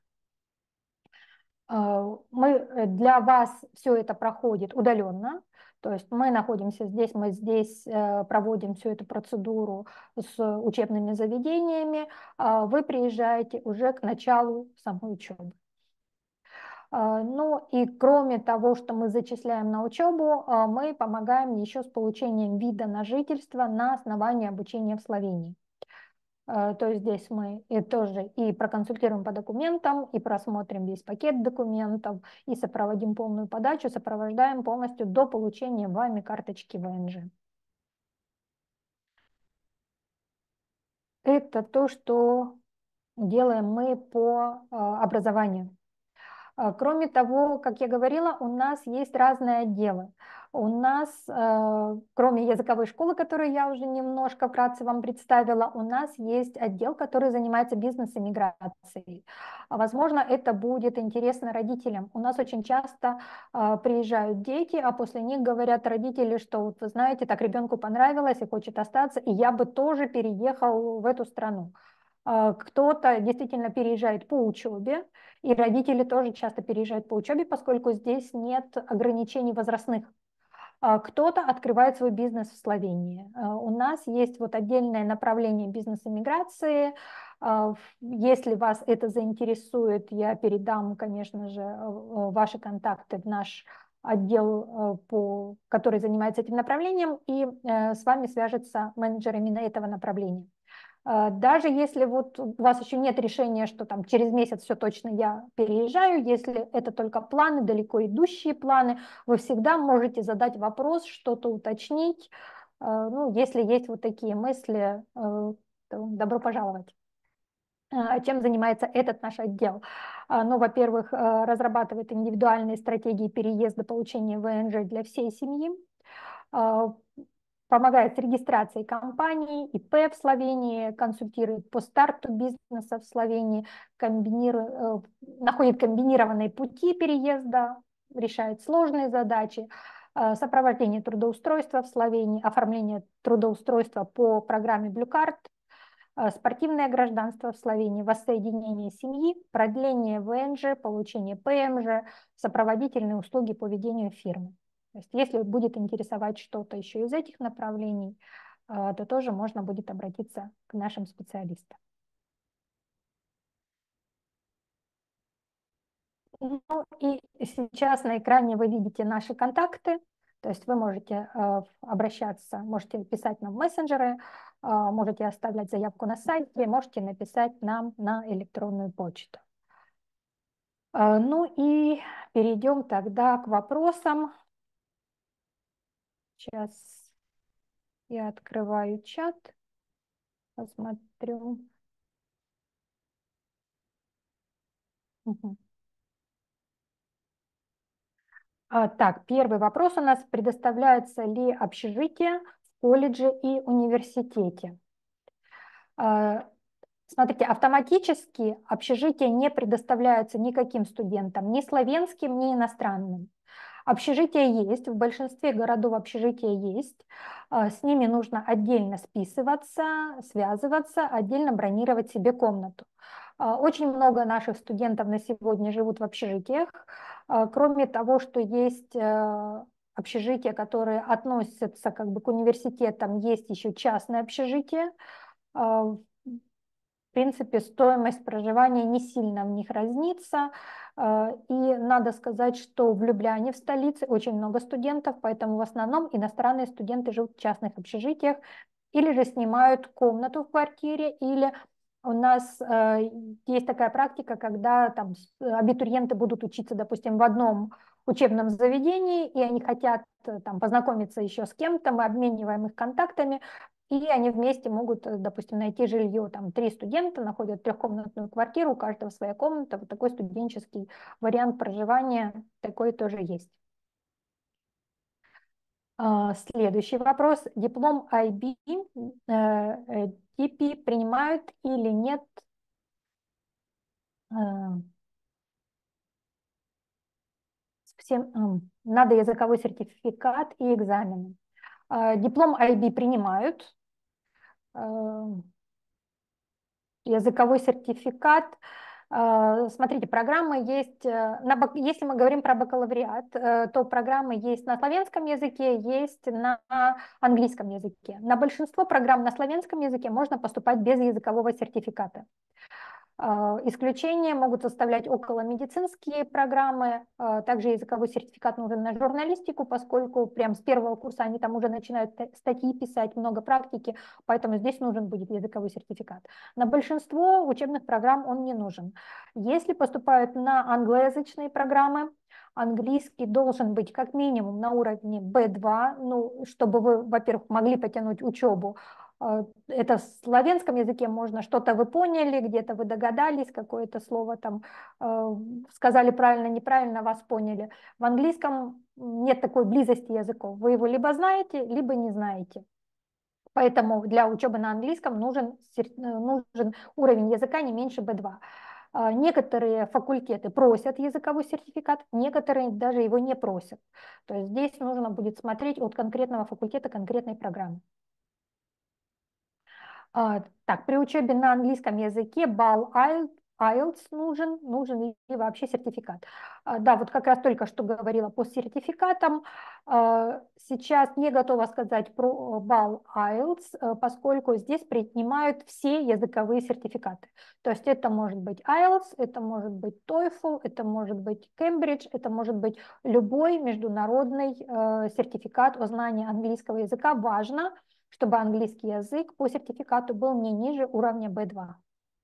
Мы, для вас все это проходит удаленно, то есть мы находимся здесь, мы здесь проводим всю эту процедуру с учебными заведениями, вы приезжаете уже к началу самой учебы. Ну и кроме того, что мы зачисляем на учебу, мы помогаем еще с получением вида на жительство на основании обучения в Словении. То есть здесь мы и тоже и проконсультируем по документам, и просмотрим весь пакет документов, и сопроводим полную подачу, сопровождаем полностью до получения вами карточки вэ эн жэ. Это то, что делаем мы по образованию. Кроме того, как я говорила, у нас есть разные отделы. У нас, кроме языковой школы, которую я уже немножко вкратце вам представила, у нас есть отдел, который занимается бизнес-иммиграцией. Возможно, это будет интересно родителям. У нас очень часто приезжают дети, а после них говорят родители, что вот вы знаете, так ребенку понравилось и хочет остаться, и я бы тоже переехал в эту страну. Кто-то действительно переезжает по учебе, и родители тоже часто переезжают по учебе, поскольку здесь нет ограничений возрастных. Кто-то открывает свой бизнес в Словении. У нас есть вот отдельное направление бизнес-иммиграции. Если вас это заинтересует, я передам, конечно же, ваши контакты в наш отдел, по, который занимается этим направлением, и с вами свяжется менеджер именно этого направления. Даже если вот у вас еще нет решения, что там через месяц все точно я переезжаю, если это только планы, далеко идущие планы, вы всегда можете задать вопрос, что-то уточнить. Ну, если есть вот такие мысли, то добро пожаловать. Чем занимается этот наш отдел? Ну, во-первых, разрабатывает индивидуальные стратегии переезда, получения вэ эн жэ для всей семьи, помогает с регистрацией компаний, и пэ в Словении, консультирует по старту бизнеса в Словении, комбинирует, находит комбинированные пути переезда, решает сложные задачи, сопровождение трудоустройства в Словении, оформление трудоустройства по программе Blue Card, спортивное гражданство в Словении, воссоединение семьи, продление вэ эн жэ, получение пэ эм жэ, сопроводительные услуги по ведению фирмы. То есть если будет интересовать что-то еще из этих направлений, то тоже можно будет обратиться к нашим специалистам. Ну и сейчас на экране вы видите наши контакты, то есть вы можете э, обращаться, можете писать нам в мессенджеры, э, можете оставлять заявку на сайте, можете написать нам на электронную почту. Э, ну и перейдем тогда к вопросам. Сейчас я открываю чат, посмотрю. Угу. Так, первый вопрос у нас. Предоставляется ли общежитие в колледже и университете? Смотрите, автоматически общежитие не предоставляется никаким студентам, ни славянским, ни иностранным. Общежитие есть, в большинстве городов общежития есть. С ними нужно отдельно списываться, связываться, отдельно бронировать себе комнату. Очень много наших студентов на сегодня живут в общежитиях. Кроме того, что есть общежития, которые относятся как бы к университетам, есть еще частные общежития. В принципе, стоимость проживания не сильно в них разнится. И надо сказать, что в Любляне, в столице, очень много студентов, поэтому в основном иностранные студенты живут в частных общежитиях или же снимают комнату в квартире, или у нас э, есть такая практика, когда там абитуриенты будут учиться, допустим, в одном учебном заведении, и они хотят там познакомиться еще с кем-то, мы обмениваем их контактами, и они вместе могут, допустим, найти жилье. Там три студента находят трехкомнатную квартиру, у каждого своя комната. Вот такой студенческий вариант проживания, такой тоже есть. Следующий вопрос. Диплом ай би ти пи принимают или нет? Всем надо языковой сертификат и экзамены. Диплом ай би принимают. Языковой сертификат. Смотрите, программы есть, если мы говорим про бакалавриат, то программы есть на славянском языке, есть на английском языке. На большинство программ на славянском языке можно поступать без языкового сертификата. Исключения могут составлять околомедицинские программы, также языковой сертификат нужен на журналистику, поскольку прям с первого курса они там уже начинают статьи писать, много практики, поэтому здесь нужен будет языковой сертификат. На большинство учебных программ он не нужен. Если поступают на англоязычные программы, английский должен быть как минимум на уровне бэ два, ну, чтобы вы, во-первых, могли потянуть учебу. Это в славянском языке можно, что-то вы поняли, где-то вы догадались, какое-то слово там э, сказали правильно, неправильно, вас поняли. В английском нет такой близости языков. Вы его либо знаете, либо не знаете. Поэтому для учебы на английском нужен, нужен уровень языка не меньше бэ два. Некоторые факультеты просят языковой сертификат, некоторые даже его не просят. То есть здесь нужно будет смотреть от конкретного факультета, конкретной программы. Так, при учебе на английском языке балл ай эл ти эс нужен, нужен ли вообще сертификат. Да, вот как раз только что говорила по сертификатам. Сейчас не готова сказать про балл ай эл ти эс, поскольку здесь принимают все языковые сертификаты. То есть это может быть ай эл ти эс, это может быть TOEFL, это может быть Cambridge, это может быть любой международный сертификат о знании английского языка. Важно, чтобы английский язык по сертификату был не ниже уровня бэ два.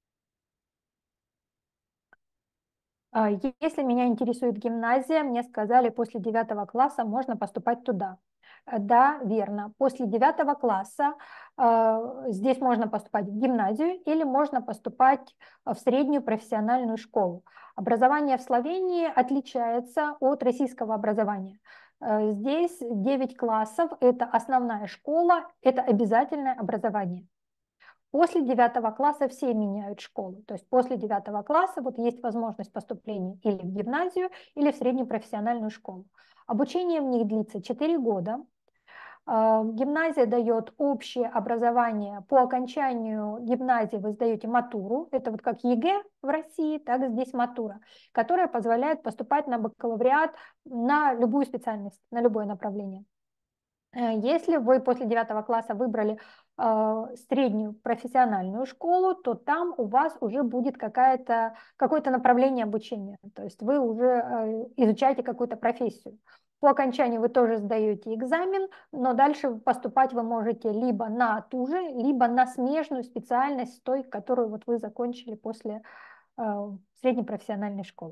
Если меня интересует гимназия, мне сказали, после девятого класса можно поступать туда. Да, верно. После девятого класса э, здесь можно поступать в гимназию или можно поступать в среднюю профессиональную школу. Образование в Словении отличается от российского образования. Э, здесь девять классов – это основная школа, это обязательное образование. После девятого класса все меняют школу. То есть после девятого класса вот есть возможность поступления или в гимназию, или в среднюю профессиональную школу. Обучение в них длится четыре года. Гимназия дает общее образование. По окончанию гимназии вы сдаете матуру. Это вот как ЕГЭ в России, так и здесь матура, которая позволяет поступать на бакалавриат на любую специальность, на любое направление. Если вы после девятого класса выбрали среднюю профессиональную школу, то там у вас уже будет какая-то, какое-то направление обучения. То есть вы уже изучаете какую-то профессию. По окончанию вы тоже сдаете экзамен, но дальше поступать вы можете либо на ту же, либо на смежную специальность с той, которую вот вы закончили после средней профессиональной школы.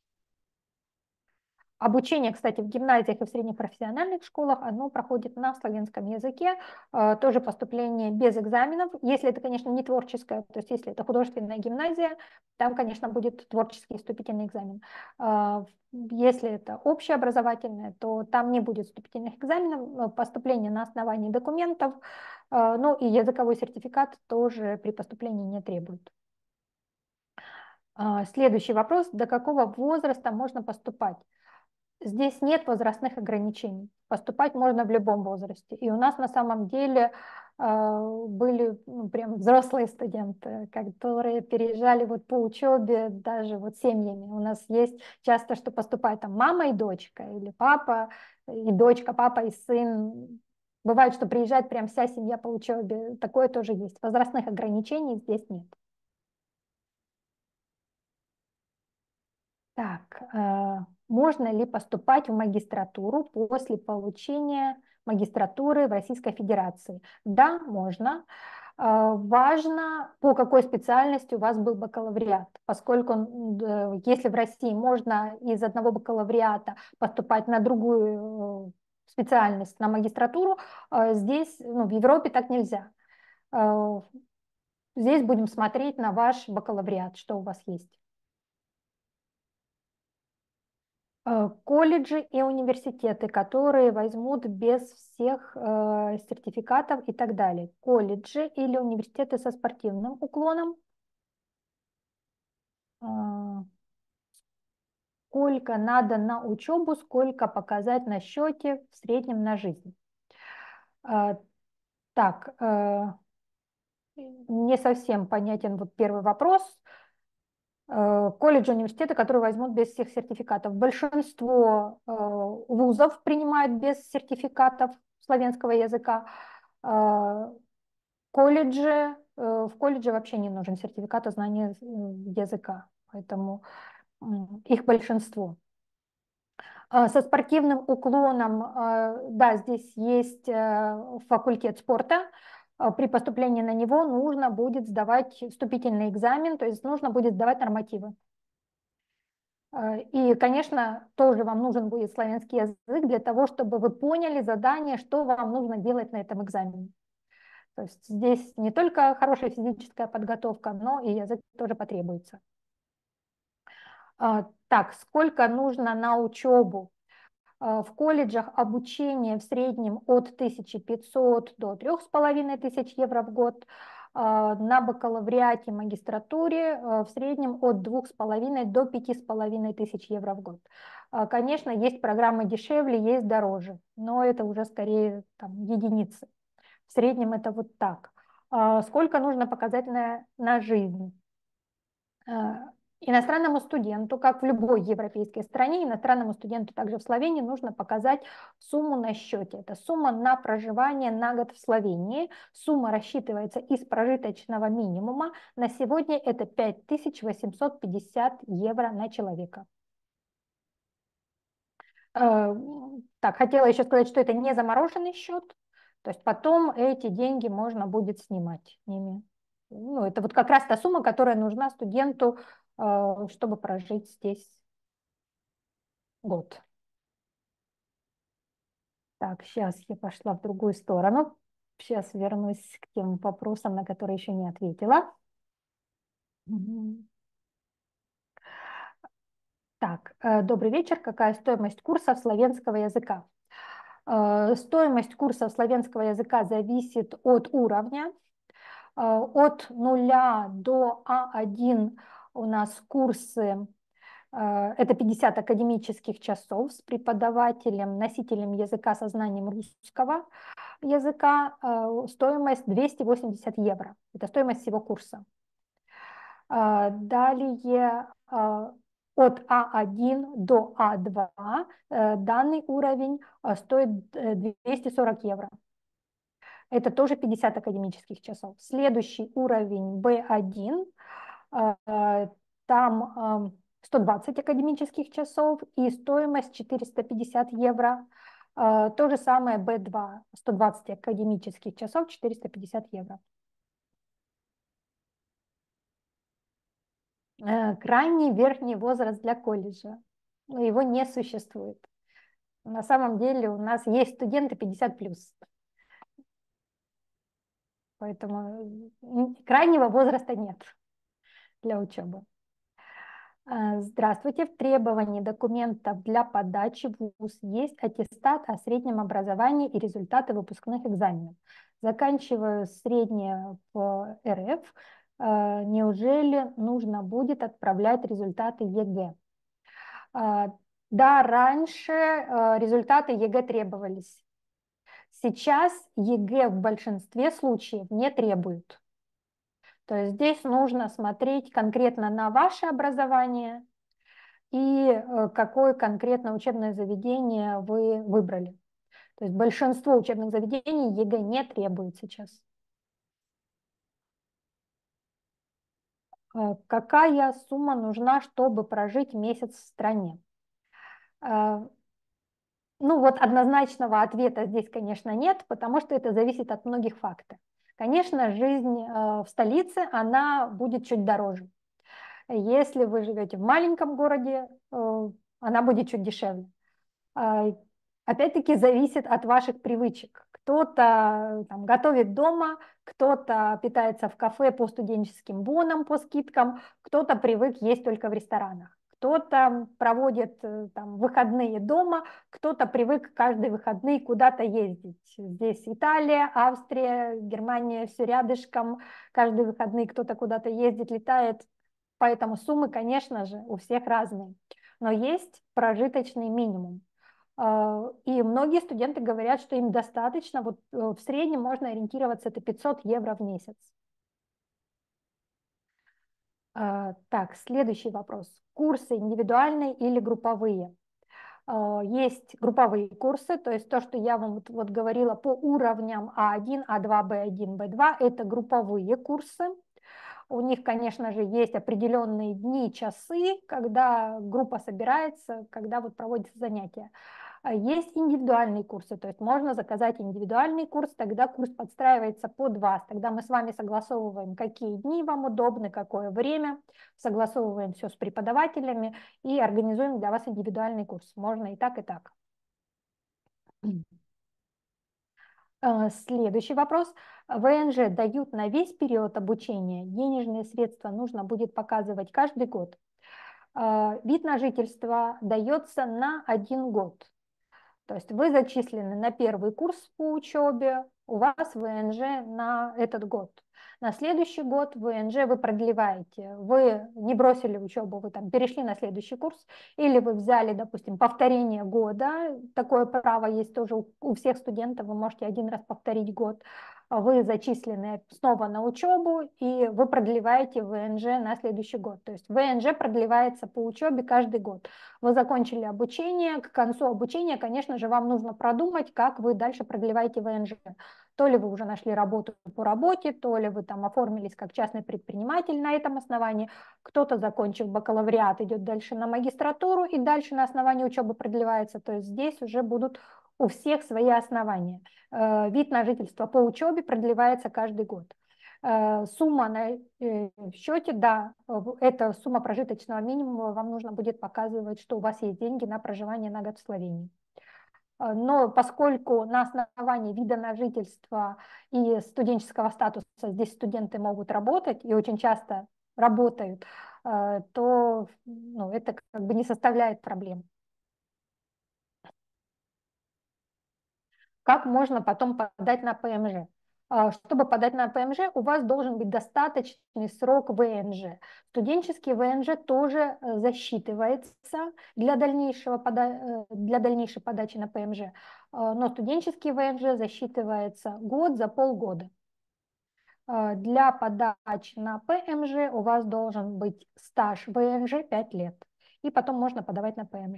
Обучение, кстати, в гимназиях и в средних профессиональных школах, оно проходит на славянском языке, тоже поступление без экзаменов, если это, конечно, не творческое, то есть если это художественная гимназия, там, конечно, будет творческий вступительный экзамен. Если это общеобразовательное, то там не будет вступительных экзаменов, поступление на основании документов, ну и языковой сертификат тоже при поступлении не требует. Следующий вопрос: до какого возраста можно поступать? Здесь нет возрастных ограничений. Поступать можно в любом возрасте. И у нас на самом деле э, были ну, прям взрослые студенты, которые переезжали вот по учебе даже вот семьями. У нас есть часто, что поступает там мама и дочка, или папа и дочка, папа и сын. Бывает, что приезжает прям вся семья по учебе. Такое тоже есть. Возрастных ограничений здесь нет. Так, э, можно ли поступать в магистратуру после получения магистратуры в Российской Федерации? Да, можно. Э, важно, по какой специальности у вас был бакалавриат, поскольку э, если в России можно из одного бакалавриата поступать на другую э, специальность, на магистратуру, э, здесь, ну, в Европе так нельзя. Э, здесь будем смотреть на ваш бакалавриат, что у вас есть. Колледжи и университеты, которые возьмут без всех э, сертификатов и так далее. Колледжи или университеты со спортивным уклоном. Э, сколько надо на учебу, сколько показать на счете в среднем на жизнь. Э, так, э, не совсем понятен вот первый вопрос. Колледжи, университеты, которые возьмут без всех сертификатов. Большинство э, вузов принимают без сертификатов славянского языка. Э, колледжи, э, в колледже вообще не нужен сертификат о знании языка, поэтому э, их большинство. Э, со спортивным уклоном, э, да, здесь есть э, факультет спорта. При поступлении на него нужно будет сдавать вступительный экзамен, то есть нужно будет сдавать нормативы. И, конечно, тоже вам нужен будет славянский язык для того, чтобы вы поняли задание, что вам нужно делать на этом экзамене. То есть здесь не только хорошая физическая подготовка, но и язык тоже потребуется. Так, сколько нужно на учебу? В колледжах обучение в среднем от тысячи пятисот до трёх с половиной тысяч евро в год. На бакалавриате, магистратуре в среднем от двух с половиной до пяти с половиной тысяч евро в год. Конечно, есть программы дешевле, есть дороже, но это уже скорее там, единицы. В среднем это вот так. Сколько нужно показать на, на жизнь? Иностранному студенту, как в любой европейской стране, иностранному студенту также в Словении нужно показать сумму на счете. Это сумма на проживание на год в Словении. Сумма рассчитывается из прожиточного минимума. На сегодня это пять тысяч восемьсот пятьдесят евро на человека. Так, хотела еще сказать, что это не замороженный счет. То есть потом эти деньги можно будет снимать ними. Ну, это вот как раз та сумма, которая нужна студенту, чтобы прожить здесь год. Так, сейчас я пошла в другую сторону. Сейчас вернусь к тем вопросам, на которые еще не ответила. Так, добрый вечер. Какая стоимость курсов славянского языка? Стоимость курсов славянского языка зависит от уровня. От нуля до А один у нас курсы Это пятьдесят академических часов с преподавателем, носителем языка со знанием русского языка. Стоимость двести восемьдесят евро. Это стоимость всего курса. Далее от а один до а два данный уровень стоит двести сорок евро. Это тоже пятьдесят академических часов. Следующий уровень бэ один, там сто двадцать академических часов и стоимость четыреста пятьдесят евро. То же самое бэ два, сто двадцать академических часов, четыреста пятьдесят евро. Крайний верхний возраст для колледжа. Его не существует. На самом деле у нас есть студенты пятьдесят плюс. Поэтому крайнего возраста нет для учебы. Здравствуйте. В требовании документов для подачи в вуз есть аттестат о среднем образовании и результаты выпускных экзаменов. Заканчиваю среднее в эр эф. Неужели нужно будет отправлять результаты ЕГЭ? Да, раньше результаты ЕГЭ требовались. Сейчас ЕГЭ в большинстве случаев не требуют. То есть здесь нужно смотреть конкретно на ваше образование и какое конкретно учебное заведение вы выбрали. То есть большинство учебных заведений ЕГЭ не требует сейчас. Какая сумма нужна, чтобы прожить месяц в стране? Ну вот однозначного ответа здесь, конечно, нет, потому что это зависит от многих факторов. Конечно, жизнь в столице, она будет чуть дороже. Если вы живете в маленьком городе, она будет чуть дешевле. Опять-таки зависит от ваших привычек. Кто-то там готовит дома, кто-то питается в кафе по студенческим бонам, по скидкам, кто-то привык есть только в ресторанах. Кто-то проводит там выходные дома, кто-то привык каждые выходные куда-то ездить. Здесь Италия, Австрия, Германия, все рядышком. Каждые выходные кто-то куда-то ездит, летает. Поэтому суммы, конечно же, у всех разные. Но есть прожиточный минимум. И многие студенты говорят, что им достаточно, вот в среднем можно ориентироваться, это пятьсот евро в месяц. Так, следующий вопрос. Курсы индивидуальные или групповые? Есть групповые курсы, то есть то, что я вам вот, вот говорила по уровням а один, а два, бэ один, бэ два, это групповые курсы. У них, конечно же, есть определенные дни, часы, когда группа собирается, когда вот проводятся занятия. Есть индивидуальные курсы, то есть можно заказать индивидуальный курс, тогда курс подстраивается под вас. Тогда мы с вами согласовываем, какие дни вам удобны, какое время, согласовываем все с преподавателями и организуем для вас индивидуальный курс. Можно и так, и так. Следующий вопрос. вэ эн жэ дают на весь период обучения? Денежные средства нужно будет показывать каждый год? Вид на жительство дается на один год. То есть вы зачислены на первый курс по учебе, у вас вэ эн жэ на этот год. На следующий год вэ эн жэ вы продлеваете. Вы не бросили учебу, вы там перешли на следующий курс, или вы взяли, допустим, повторение года. Такое право есть тоже у, у всех студентов, вы можете один раз повторить год. Вы зачислены снова на учебу, и вы продлеваете вэ эн жэ на следующий год. То есть вэ эн жэ продлевается по учебе каждый год. Вы закончили обучение, к концу обучения, конечно же, вам нужно продумать, как вы дальше продлеваете вэ эн жэ. То ли вы уже нашли работу по работе, то ли вы там оформились как частный предприниматель на этом основании, кто-то, закончив бакалавриат, идет дальше на магистратуру и дальше на основании учебы продлевается. То есть здесь уже будут у всех свои основания. Вид на жительство по учебе продлевается каждый год. Сумма на счете, да, это сумма прожиточного минимума, вам нужно будет показывать, что у вас есть деньги на проживание на год в Словении. Но поскольку на основании вида на жительство и студенческого статуса здесь студенты могут работать и очень часто работают, то ну, это как бы не составляет проблем. Как можно потом подать на пэ эм жэ? А, Чтобы подать на ПМЖ, у вас должен быть достаточный срок ВНЖ. Студенческий ВНЖ тоже э, засчитывается для, дальнейшего пода- э, для дальнейшей подачи на ПМЖ, А, но студенческий ВНЖ засчитывается год за полгода. А, Для подач на ПМЖ у вас должен быть стаж ВНЖ пять лет, и потом можно подавать на ПМЖ.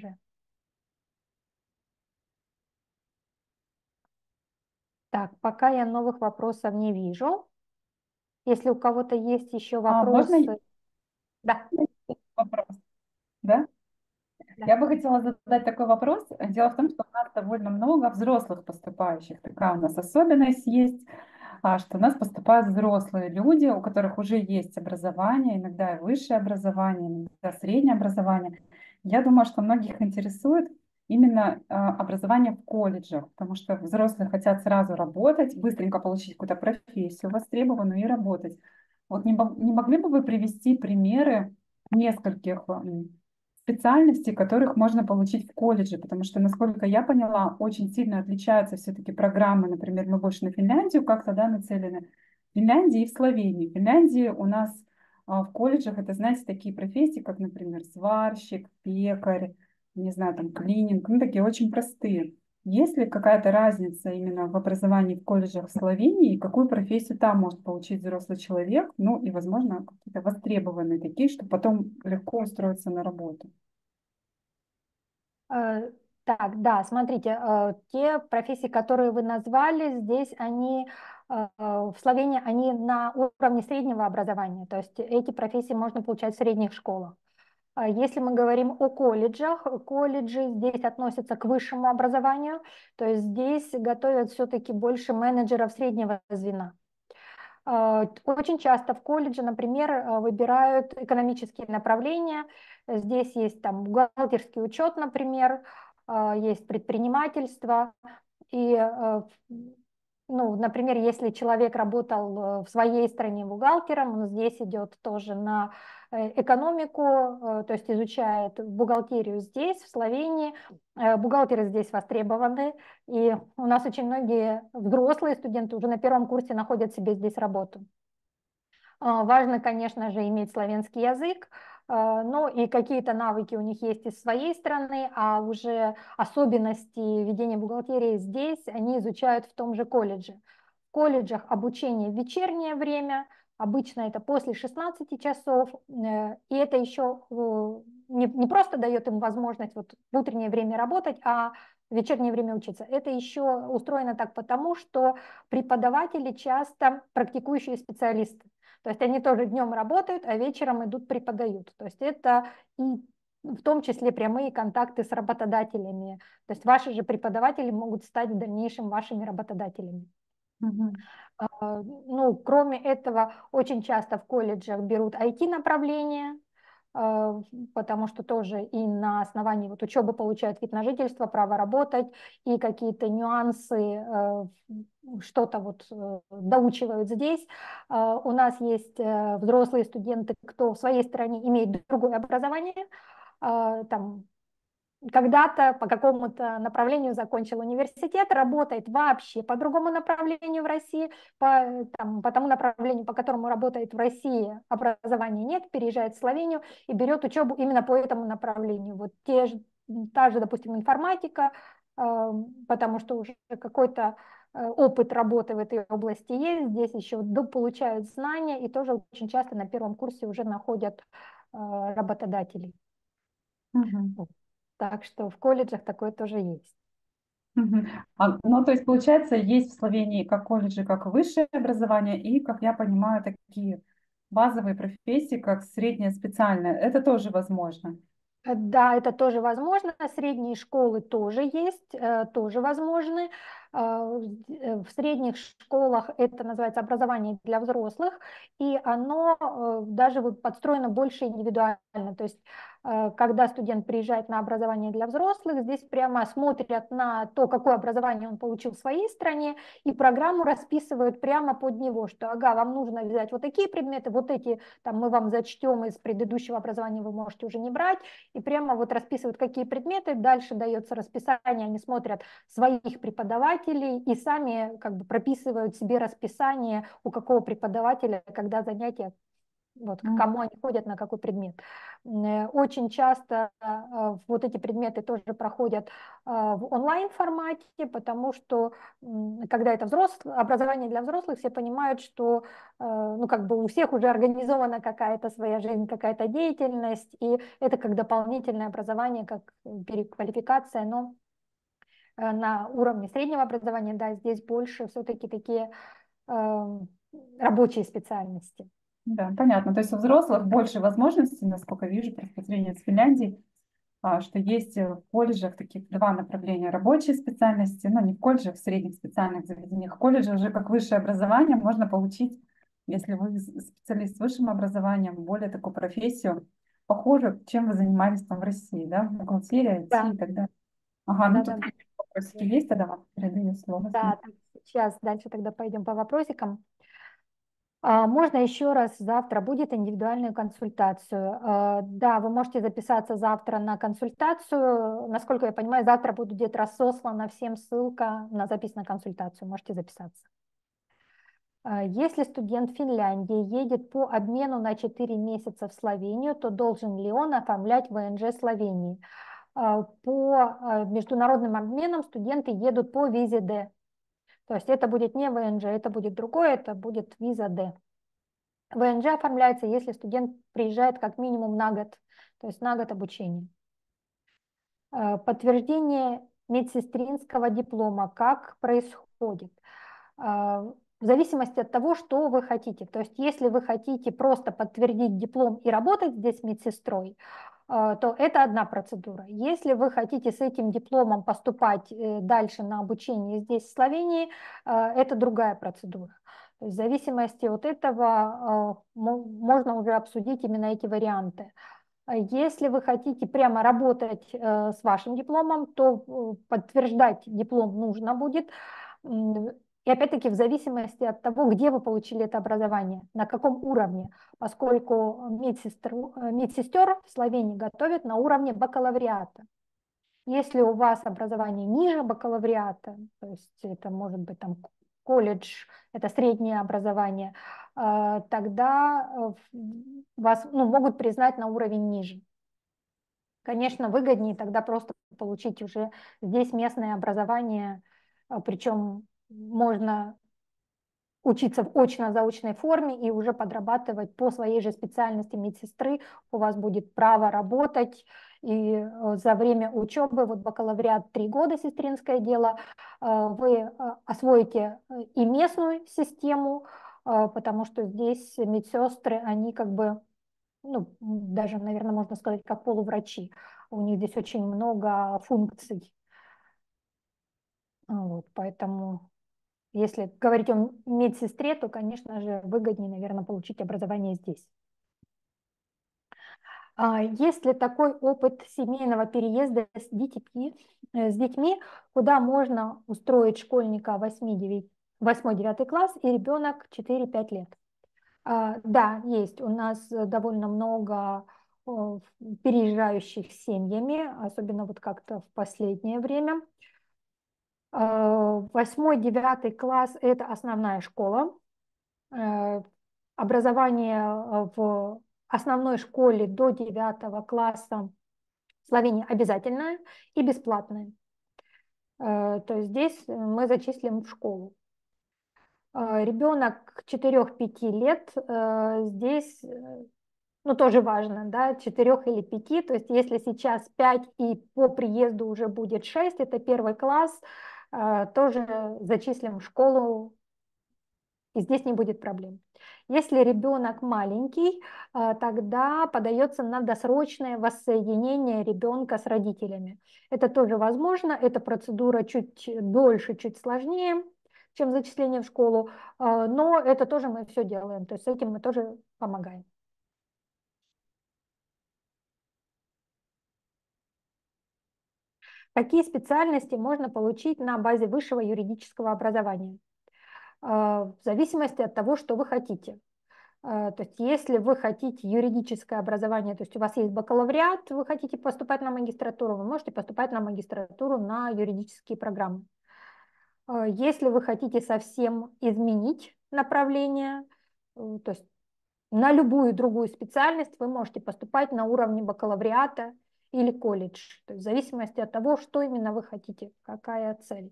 Так, пока я новых вопросов не вижу. Если у кого-то есть еще А можно вопросы, да, вопрос? Да? да. Я бы хотела задать такой вопрос. Дело в том, что у нас довольно много взрослых поступающих. Такая у нас особенность есть, а, что у нас поступают взрослые люди, у которых уже есть образование, иногда и высшее образование, иногда среднее образование. Я думаю, что многих интересует именно а, образование в колледжах, потому что взрослые хотят сразу работать, быстренько получить какую-то профессию востребованную и работать. Вот не, мог- не могли бы вы привести примеры нескольких м, специальностей, которых можно получить в колледже, потому что, насколько я поняла, очень сильно отличаются все-таки программы. Например, мы больше на Финляндию как-то, да, нацелены. В Финляндии и в Словении. В Финляндии у нас а, в колледжах это, знаете, такие профессии, как, например, сварщик, пекарь, не знаю, там, клининг, ну, такие очень простые. Есть ли какая-то разница именно в образовании в колледжах в Словении, и какую профессию там может получить взрослый человек, ну и, возможно, какие-то востребованные такие, чтобы потом легко устроиться на работу? Э, Так, да, смотрите, э, те профессии, которые вы назвали, здесь они э, в Словении, они на уровне среднего образования, то есть эти профессии можно получать в средних школах. А Если мы говорим о колледжах, колледжи здесь относятся к высшему образованию, то есть здесь готовят все-таки больше менеджеров среднего звена. А, Очень часто в колледже, например, э, выбирают экономические направления. Здесь есть там бухгалтерский учет, например, а, есть предпринимательство. И, э, ну, например, если человек работал э, в своей стране бухгалтером, он здесь идет тоже на э, экономику, э, то есть изучает бухгалтерию здесь, в Словении. Э, Бухгалтеры здесь востребованы, и у нас очень многие взрослые студенты уже на первом курсе находят себе здесь работу. А, Важно, конечно же, иметь славянский язык, а, но и какие-то навыки у них есть из своей страны, а уже особенности ведения бухгалтерии здесь они изучают в том же колледже. В колледжах обучение в вечернее время, обычно это после шестнадцати часов, э, и это еще э, не, не просто дает им возможность вот в утреннее время работать, а в вечернее время учиться. Это еще устроено так потому, что преподаватели часто практикующие специалисты. То есть они тоже днем работают, а вечером идут преподают. То есть это и в том числе прямые контакты с работодателями. То есть ваши же преподаватели могут стать в дальнейшем вашими работодателями. Мгм. А, Ну, кроме этого, очень часто в колледжах берут ай ти-направление, а, потому что тоже и на основании вот учебы получают вид на жительство, право работать, и какие-то нюансы, э, что-то вот э, доучивают здесь. А, У нас есть э, взрослые студенты, кто в своей стране имеет другое образование, а, там когда-то по какому-то направлению закончил университет, работает вообще по другому направлению в России, по, там, по тому направлению, по которому работает в России, образования нет, переезжает в Словению и берет учебу именно по этому направлению. Вот те же, та же, допустим, информатика, э, потому что уже какой-то э, опыт работы в этой области есть, здесь еще получают знания и тоже очень часто на первом курсе уже находят э, работодателей. Мгм. Вот. Так что в колледжах такое тоже есть. Мгм. А, ну, то есть, получается, есть в Словении как колледжи, как высшее образование, и, как я понимаю, такие базовые профессии, как среднее специальное. Это тоже возможно. Э, Да, это тоже возможно. Средние школы тоже есть, э, тоже возможны. Э, э, В средних школах это называется образование для взрослых, и оно э, даже вот подстроено больше индивидуально. То есть когда студент приезжает на образование для взрослых, здесь прямо смотрят на то, какое образование он получил в своей стране, и программу расписывают прямо под него, что ага, вам нужно взять вот такие предметы, вот эти там мы вам зачтем из предыдущего образования, вы можете уже не брать, и прямо вот расписывают, какие предметы, дальше дается расписание, они смотрят своих преподавателей и сами как бы прописывают себе расписание, у какого преподавателя, когда занятия, вот, к кому они ходят, на какой предмет. Очень часто э, вот эти предметы тоже проходят э, в онлайн-формате, потому что, э, когда это взрослое, образование для взрослых, все понимают, что э, ну, как бы у всех уже организована какая-то своя жизнь, какая-то деятельность, и это как дополнительное образование, как переквалификация, но э, на уровне среднего образования, да, здесь больше все-таки такие э, рабочие специальности. Да, понятно. То есть у взрослых больше возможностей, насколько вижу, просто по сравнению с Финляндией, а, что есть в колледжах таких два направления: рабочие специальности, ну не в колледжах, в средних специальных заведениях. В колледже уже как высшее образование можно получить, если вы специалист с высшим образованием, более такую профессию, похожую, чем вы занимались там в России, да, бухгалтерия, ай ти Да, и так далее. Ага, ну да, тут да, вопросики есть, тогда вам передаю слово. да. Так, сейчас дальше тогда пойдем по вопросикам. А, Можно еще раз, завтра будет индивидуальную консультацию. А, Да, вы можете записаться завтра на консультацию. Насколько я понимаю, завтра будет где-то рассослана всем ссылка на запись на консультацию. Можете записаться. А, Если студент Финляндии едет по обмену на четыре месяца в Словению, то должен ли он оформлять вэ эн жэ Словении? А, По а, международным обменам студенты едут по визе Д. То есть это будет не вэ эн жэ, это будет другое, это будет виза Д. вэ эн жэ оформляется, если студент приезжает как минимум на год, то есть на год обучения. Э, Подтверждение медсестринского диплома как происходит? Э, В зависимости от того, что вы хотите. То есть если вы хотите просто подтвердить диплом и работать здесь медсестрой, э, то это одна процедура. Если вы хотите с этим дипломом поступать э, дальше на обучение здесь, в Словении, э, это другая процедура. То есть в зависимости от этого э, можно уже обсудить именно эти варианты. Если вы хотите прямо работать э, с вашим дипломом, то э, подтверждать диплом нужно будет. И опять-таки в зависимости от того, где вы получили это образование, на каком уровне, поскольку медсестер, медсестер в Словении готовят на уровне бакалавриата. Если у вас образование ниже бакалавриата, то есть это может быть там колледж, это среднее образование, э, тогда э, вас, ну, могут признать на уровень ниже. Конечно, выгоднее тогда просто получить уже здесь местное образование, э, причем можно учиться в очно-заочной форме и уже подрабатывать по своей же специальности медсестры. У вас будет право работать, и э, за время учебы, вот бакалавриат три года, сестринское дело, э, вы э, освоите э, и местную систему, э, потому что здесь медсестры, они как бы, ну, даже, наверное, можно сказать, как полуврачи. У них здесь очень много функций. Вот, поэтому если говорить о медсестре, то, конечно же, выгоднее, наверное, получить образование здесь. А есть ли такой опыт семейного переезда с детьми, э, с детьми, куда можно устроить школьника восьмой-девятый класс и ребенок четыре-пять лет? А, Да, есть. У нас э, довольно много о, переезжающих семьями, особенно вот как-то в последнее время. Восьмой-девятый класс – это основная школа. Э, Образование э, в основной школе до девятого класса в Словении обязательное и бесплатное. Э, То есть здесь мы зачислим в школу. Э, Ребенок четырёх-пяти лет, э, здесь, э, ну, тоже важно, да, четырех или пяти, то есть если сейчас пять и по приезду уже будет шесть, это первый класс, э, тоже зачислим в школу, и здесь не будет проблем. Если ребенок маленький, э, тогда подается на досрочное воссоединение ребенка с родителями. Это тоже возможно, эта процедура чуть дольше, чуть сложнее, чем зачисление в школу, э, но это тоже мы все делаем, то есть с этим мы тоже помогаем. какие специальности можно получить на базе высшего юридического образования, в зависимости от того, что вы хотите. То есть если вы хотите юридическое образование, то есть у вас есть бакалавриат, вы хотите поступать на магистратуру, вы можете поступать на магистратуру на юридические программы. Если вы хотите совсем изменить направление, то есть на любую другую специальность вы можете поступать на уровне бакалавриата или колледж, то есть в зависимости от того, что именно вы хотите, какая цель.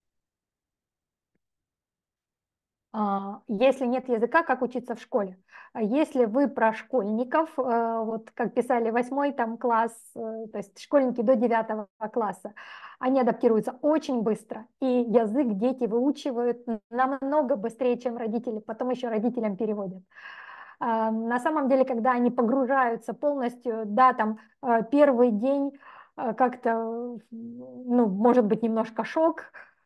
Если нет языка, как учиться в школе? Если вы про школьников, вот как писали восьмой там класс, то есть школьники до девятого класса, они адаптируются очень быстро, и язык дети выучивают намного быстрее, чем родители, потом еще родителям переводят. На самом деле, когда они погружаются полностью, да, там первый день как-то, ну, может быть, немножко шок,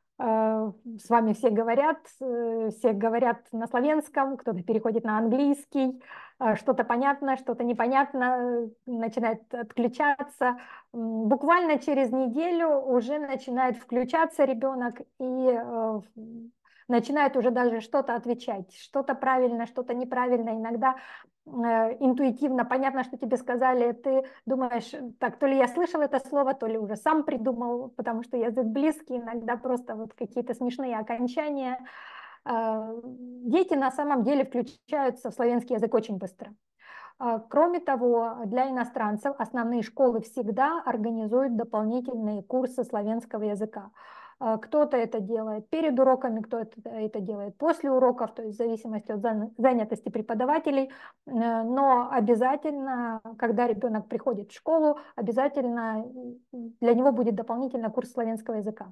с вами все говорят, все говорят на славянском, кто-то переходит на английский, что-то понятно, что-то непонятно, начинает отключаться. Буквально через неделю уже начинает включаться ребенок и начинает уже даже что-то отвечать, что-то правильно, что-то неправильно. Иногда интуитивно понятно, что тебе сказали, ты думаешь, так, то ли я слышал это слово, то ли уже сам придумал, потому что язык близкий, иногда просто вот какие-то смешные окончания. Дети на самом деле включаются в славянский язык очень быстро. Кроме того, для иностранцев основные школы всегда организуют дополнительные курсы славянского языка. Кто-то это делает перед уроками, кто-то это делает после уроков, то есть в зависимости от занятости преподавателей. Но обязательно, когда ребенок приходит в школу, обязательно для него будет дополнительный курс славянского языка.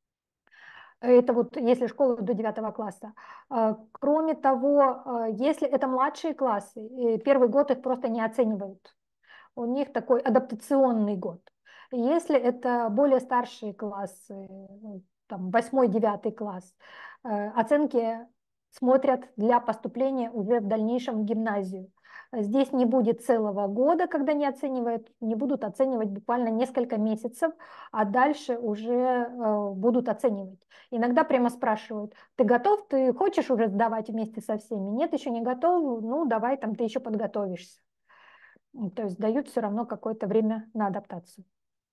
Это вот если школа до девятого класса. Кроме того, если это младшие классы, первый год их просто не оценивают. У них такой адаптационный год. Если это более старшие классы, там восьмой-девятый класс, оценки смотрят для поступления уже в дальнейшем в гимназию. Здесь не будет целого года, когда не оценивают, не будут оценивать буквально несколько месяцев, а дальше уже будут оценивать. Иногда прямо спрашивают, ты готов, ты хочешь уже сдавать вместе со всеми? Нет, еще не готов, ну давай там ты еще подготовишься. То есть дают все равно какое-то время на адаптацию.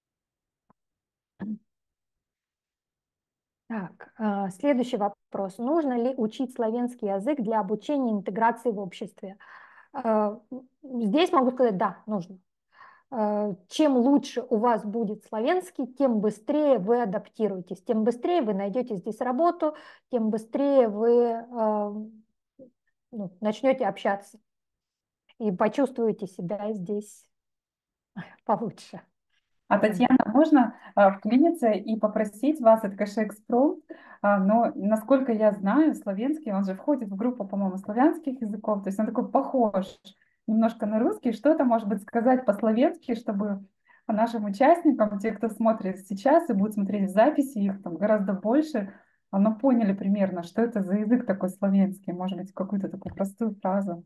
Так, следующий вопрос. Нужно ли учить славянский язык для обучения и интеграции в обществе? Здесь могу сказать, да, нужно. Чем лучше у вас будет славянский, тем быстрее вы адаптируетесь, тем быстрее вы найдете здесь работу, тем быстрее вы ну, начнете общаться и почувствуете себя здесь получше. А, Татьяна, можно а, вклиниться и попросить вас, это, конечно, экспромт, а, но, насколько я знаю, славянский, он же входит в группу, по-моему, славянских языков, то есть он такой похож немножко на русский. Что-то, может быть, сказать по-славянски, чтобы нашим участникам, те, кто смотрит сейчас и будет смотреть в записи, их там гораздо больше, но поняли примерно, что это за язык такой славянский, может быть, какую-то такую простую фразу.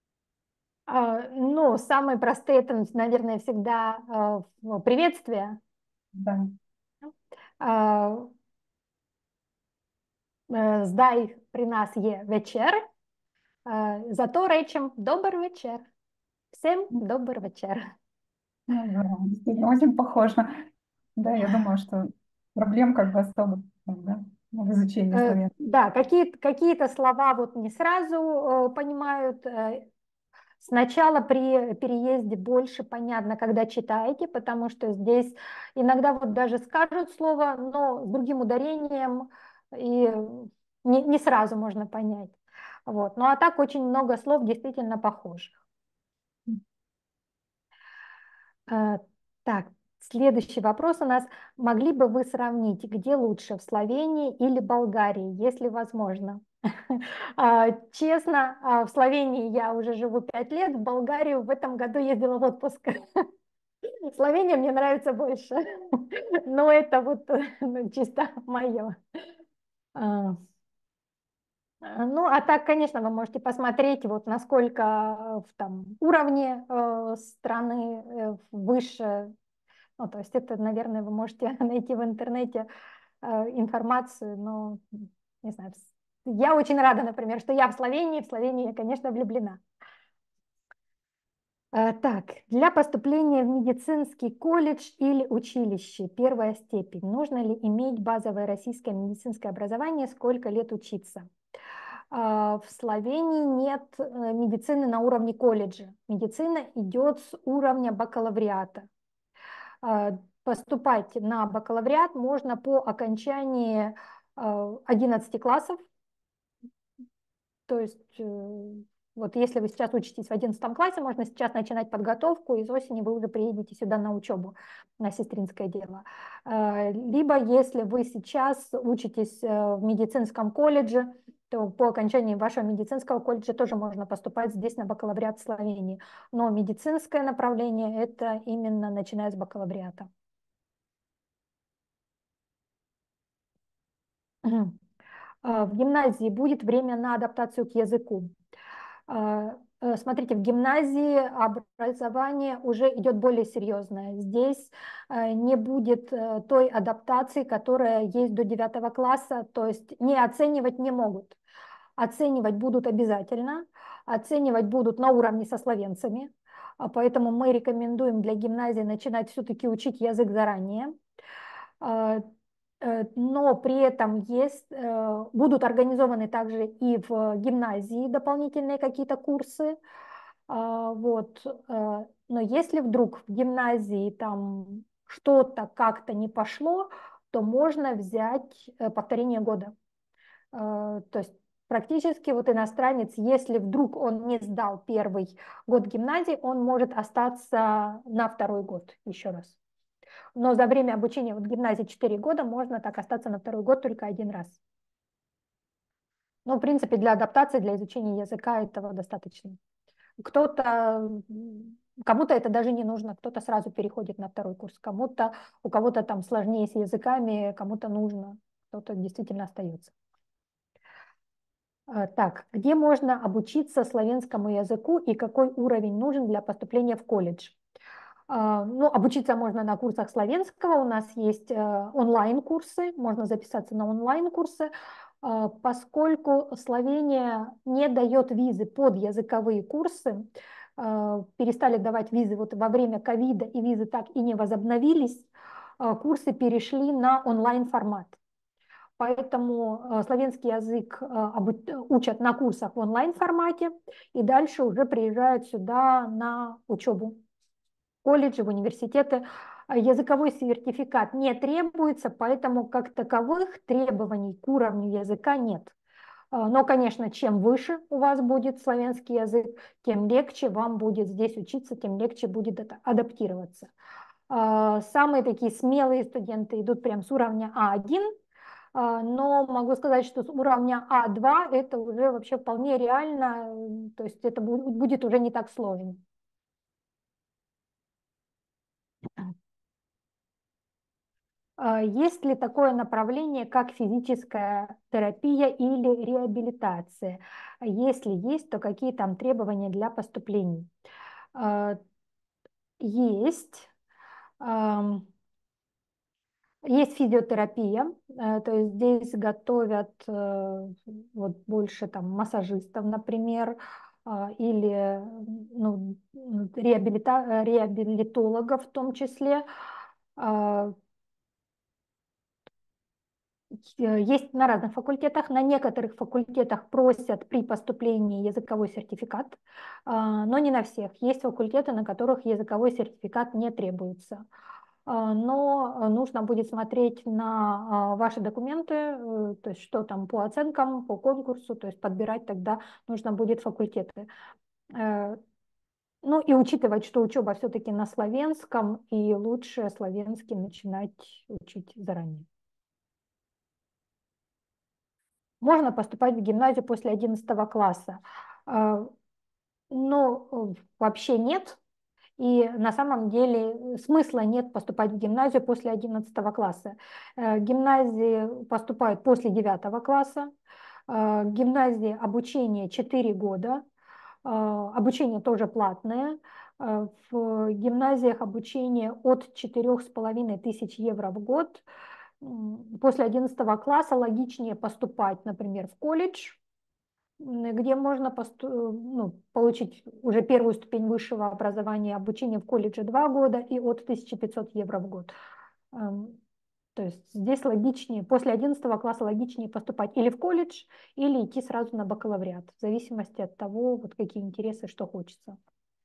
Ну, самые простые, это, наверное, всегда приветствие. Да. Здай при нас є вечер, зато речем добрый вечер. Всем добрый вечер. Ну, да, действительно, очень похоже. Да, я думаю, что проблем как бы особо, да, в изучении славянского. Да, какие, какие-то слова вот не сразу понимают. Сначала при переезде больше понятно, когда читаете, потому что здесь иногда вот даже скажут слово, но с другим ударением, и не, не сразу можно понять. Вот. Ну а так очень много слов действительно похожих. Так, следующий вопрос у нас. Могли бы вы сравнить, где лучше, в Словении или Болгарии, если возможно? Честно, в Словении я уже живу пять лет, в Болгарию в этом году ездила в отпуск. Словения мне нравится больше, но это вот ну, чисто мое. Ну, а так, конечно, вы можете посмотреть, вот насколько в там, уровне э, страны э, выше, Ну, то есть это, наверное, вы можете найти в интернете э, информацию, но, не знаю, я очень рада, например, что я в Словении, в Словении я, конечно, влюблена. Э, Так, для поступления в медицинский колледж или училище, первая степень, нужно ли иметь базовое российское медицинское образование, сколько лет учиться? А, В Словении нет э, медицины на уровне колледжа. Медицина идет с уровня бакалавриата. А, Поступать на бакалавриат можно по окончании э, одиннадцати классов. То есть э, вот если вы сейчас учитесь в одиннадцатом классе, можно сейчас начинать подготовку, из осени вы уже приедете сюда на учебу, на сестринское дело. Э, Либо если вы сейчас учитесь э, в медицинском колледже, то по окончании вашего медицинского колледжа тоже можно поступать здесь на бакалавриат в Словении. Но медицинское направление – это именно начиная с бакалавриата. Мгм. А, В гимназии будет время на адаптацию к языку. А, э, Смотрите, в гимназии образование уже идет более серьезное. Здесь э, не будет э, той адаптации, которая есть до девятого класса, то есть не оценивать не могут. Оценивать будут обязательно, оценивать будут на уровне со словенцами, а поэтому мы рекомендуем для гимназии начинать все-таки учить язык заранее. А, э, Но при этом есть, э, будут организованы также и в гимназии дополнительные какие-то курсы. А, Вот. э, Но если вдруг в гимназии там что-то как-то не пошло, то можно взять э, повторение года. Э, То есть практически вот иностранец, если вдруг он не сдал первый год гимназии, он может остаться на второй год еще раз. Но за время обучения вот в гимназии четыре года можно так остаться на второй год только один раз. Ну, в принципе, для адаптации, для изучения языка этого достаточно. Кто-то, кому-то это даже не нужно, кто-то сразу переходит на второй курс, кому-то, у кого-то там сложнее с языками, кому-то нужно, кто-то действительно остается. А, Так, где можно обучиться славянскому языку и какой уровень нужен для поступления в колледж? А, Ну, обучиться можно на курсах славянского. У нас есть э, онлайн-курсы, можно записаться на онлайн-курсы. А, Поскольку Словения не дает визы под языковые курсы, а, перестали давать визы вот во время ковида, и визы так и не возобновились, а, курсы перешли на онлайн-формат. Поэтому э, славянский язык э, обу- учат на курсах в онлайн-формате, и дальше уже приезжают сюда на учебу колледжи, в университеты. А Языковой сертификат не требуется, поэтому как таковых требований к уровню языка нет. А, Но, конечно, чем выше у вас будет славянский язык, тем легче вам будет здесь учиться, тем легче будет это адаптироваться. А, Самые такие смелые студенты идут прям с уровня А один, а, но могу сказать, что с уровня А два это уже вообще вполне реально, то есть это бу- будет уже не так сложно. А Есть ли такое направление, как физическая терапия или реабилитация? Если есть, то какие там требования для поступлений? А, Есть. Ам, Есть физиотерапия, э, то есть здесь готовят э, вот больше там массажистов, например, а, или ну, реабилита- реабилитологов в том числе. А, Э, Есть на разных факультетах. На некоторых факультетах просят при поступлении языковой сертификат, а, но не на всех. Есть факультеты, на которых языковой сертификат не требуется. А, Но нужно будет смотреть на а, ваши документы, э, то есть что там по оценкам, по конкурсу, то есть подбирать тогда нужно будет факультеты. Э, Ну и учитывать, что учеба все-таки на славянском, и лучше славянский начинать учить заранее. Можно поступать в гимназию после одиннадцатого класса. А, Но э, вообще нет. И на самом деле смысла нет поступать в гимназию после одиннадцатого класса. Э, Гимназии поступают после девятого класса. Э, Гимназии обучение четыре года. Обучение тоже платное. В гимназиях обучение от четырёх с половиной тысяч евро в год. После одиннадцатого класса логичнее поступать, например, в колледж, где можно посту- ну, получить уже первую ступень высшего образования. Обучение в колледже два года и от тысячи пятисот евро в год. То есть здесь логичнее, после одиннадцатого класса логичнее поступать или в колледж, или идти сразу на бакалавриат, в зависимости от того, вот какие интересы, что хочется.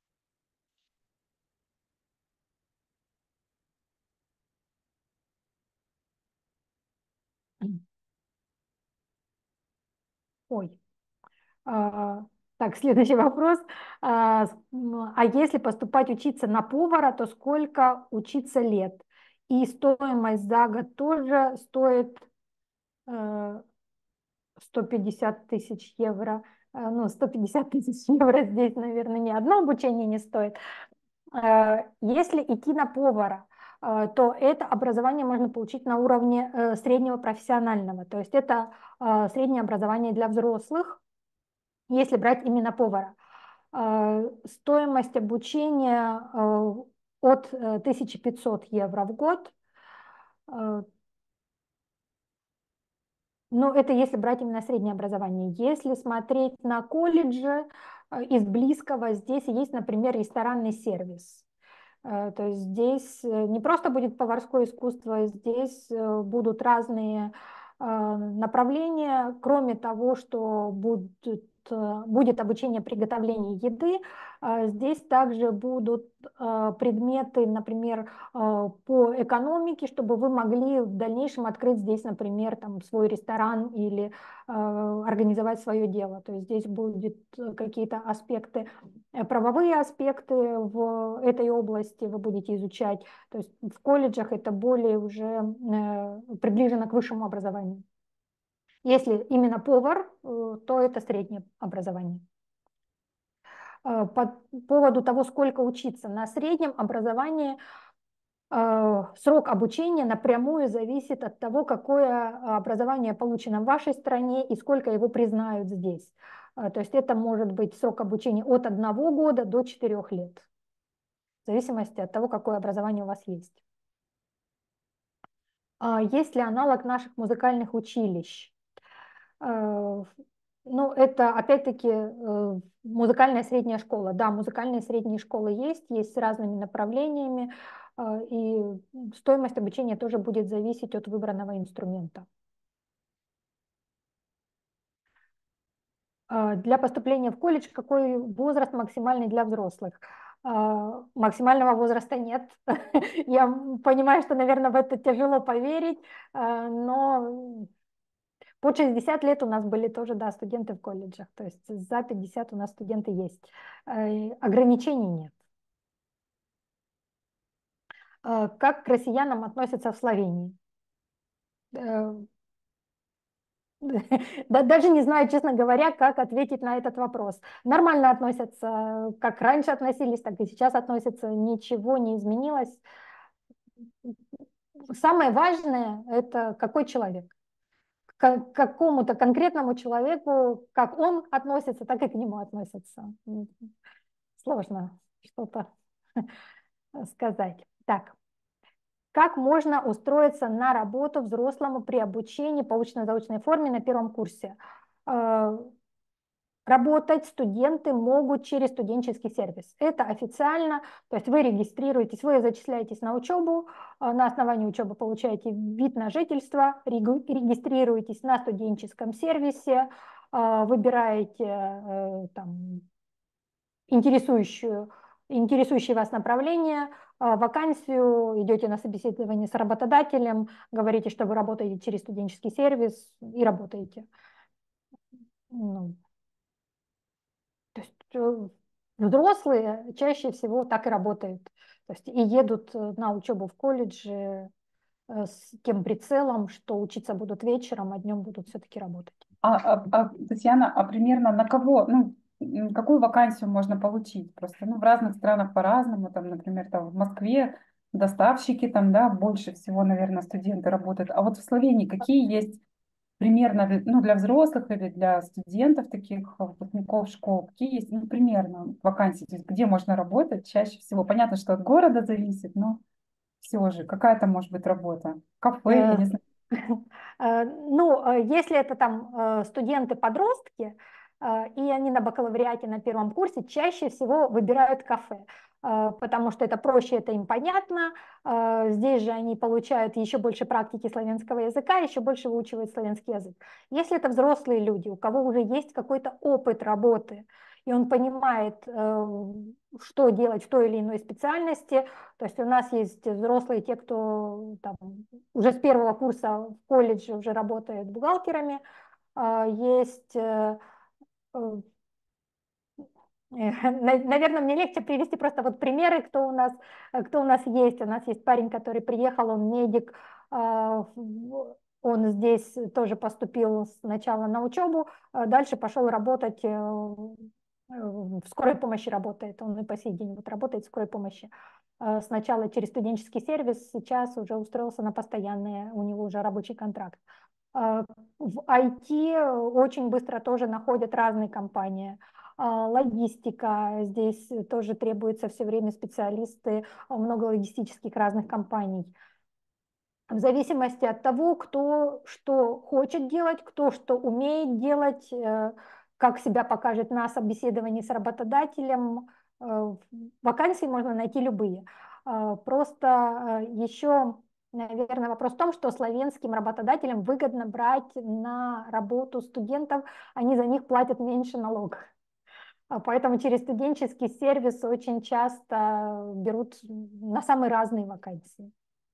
Ой. А, так, следующий вопрос. А, а если поступать учиться на повара, то сколько учиться лет? И стоимость за год тоже стоит э, сто пятьдесят тысяч евро. Э, ну, сто пятьдесят тысяч евро здесь, наверное, ни одно обучение не стоит. Э, если идти на повара, э, то это образование можно получить на уровне э, среднего профессионального. То есть это э, среднее образование для взрослых, если брать именно повара. Стоимость обучения от тысячи пятисот евро в год. Но это если брать именно среднее образование. Если смотреть на колледжи из близкого, здесь есть, например, ресторанный сервис. То есть здесь не просто будет поварское искусство, здесь будут разные направления. Кроме того, что будет, будет обучение приготовлению еды, здесь также будут предметы, например, по экономике, чтобы вы могли в дальнейшем открыть здесь, например, там, свой ресторан или организовать свое дело. То есть здесь будут какие-то аспекты, правовые аспекты в этой области вы будете изучать. То есть в колледжах это более уже приближено к высшему образованию. Если именно повар, то это среднее образование. По поводу того, сколько учиться, на среднем образовании срок обучения напрямую зависит от того, какое образование получено в вашей стране и сколько его признают здесь. То есть это может быть срок обучения от одного года до четырех лет, в зависимости от того, какое образование у вас есть. Есть ли аналог наших музыкальных училищ? Ну, это опять-таки музыкальная средняя школа. Да, музыкальные средние школы есть, есть с разными направлениями, и стоимость обучения тоже будет зависеть от выбранного инструмента. Для поступления в колледж какой возраст максимальный для взрослых? Максимального возраста нет. Я понимаю, что, наверное, в это тяжело поверить, но под шестьдесят лет у нас были тоже, да, студенты в колледжах, то есть за пятьдесят у нас студенты есть. Ограничений нет. Как к россиянам относятся в Словении? Да, даже не знаю, честно говоря, как ответить на этот вопрос. Нормально относятся, как раньше относились, так и сейчас относятся, ничего не изменилось. Самое важное – это какой человек. К какому-то конкретному человеку, как он относится, так и к нему относятся. Сложно что-то сказать. Так. Как можно устроиться на работу взрослому при обучении по очно-заочной форме на первом курсе? Работать студенты могут через студенческий сервис. Это официально, то есть вы регистрируетесь, вы зачисляетесь на учебу, на основании учебы получаете вид на жительство, регистрируетесь на студенческом сервисе, выбираете там, интересующую, интересующее вас направление, вакансию, идете на собеседование с работодателем, говорите, что вы работаете через студенческий сервис и работаете. Ну, то есть взрослые чаще всего так и работают. То есть и едут на учебу в колледже с тем прицелом, что учиться будут вечером, а днем будут все-таки работать. А, а, а, Татьяна, а примерно на кого, ну, какую вакансию можно получить? Просто, ну, в разных странах по-разному, там, например, там в Москве доставщики, там, да, больше всего, наверное, студенты работают. А вот в Словении какие есть примерно, для- ну, для взрослых или для студентов, таких э, выпускников школ, какие есть, ну, примерно вакансии, то есть где можно работать чаще всего? Понятно, что от города зависит, но все же какая-то может быть работа? Кафе, я Э, не знаю. э, Ну, э, если это там э, студенты-подростки, э, и они на бакалавриате на первом курсе, чаще всего выбирают кафе, э, потому что это проще, это им понятно. Э, Здесь же они получают еще больше практики славянского языка, еще больше выучивают славянский язык. Если это взрослые люди, у кого уже есть какой-то опыт работы, и он понимает, э, что делать в той или иной специальности, то есть у нас есть взрослые, те, кто там уже с первого курса в колледже уже работают бухгалтерами. А, Есть, э, э, наверное, мне легче привести просто вот примеры, кто у нас, э, кто у нас есть. У нас есть парень, который приехал, он медик, а, в- он здесь тоже поступил сначала на учебу, а дальше пошел работать, э, э, в скорой помощи работает, он и по сей день вот работает в скорой помощи. Э, Сначала через студенческий сервис, сейчас уже устроился на постоянный, у него уже рабочий контракт. Э, В I T очень быстро тоже находят разные компании. А, Логистика, здесь тоже требуется все время специалисты, а, много логистических разных компаний. В зависимости от того, кто что хочет делать, кто что умеет делать, э, как себя покажет на собеседовании с работодателем, э, вакансии можно найти любые. А, Просто э, еще, наверное, вопрос в том, что славянским работодателям выгодно брать на работу студентов, они за них платят меньше налогов. А Поэтому через студенческий сервис очень часто берут на самые разные вакансии.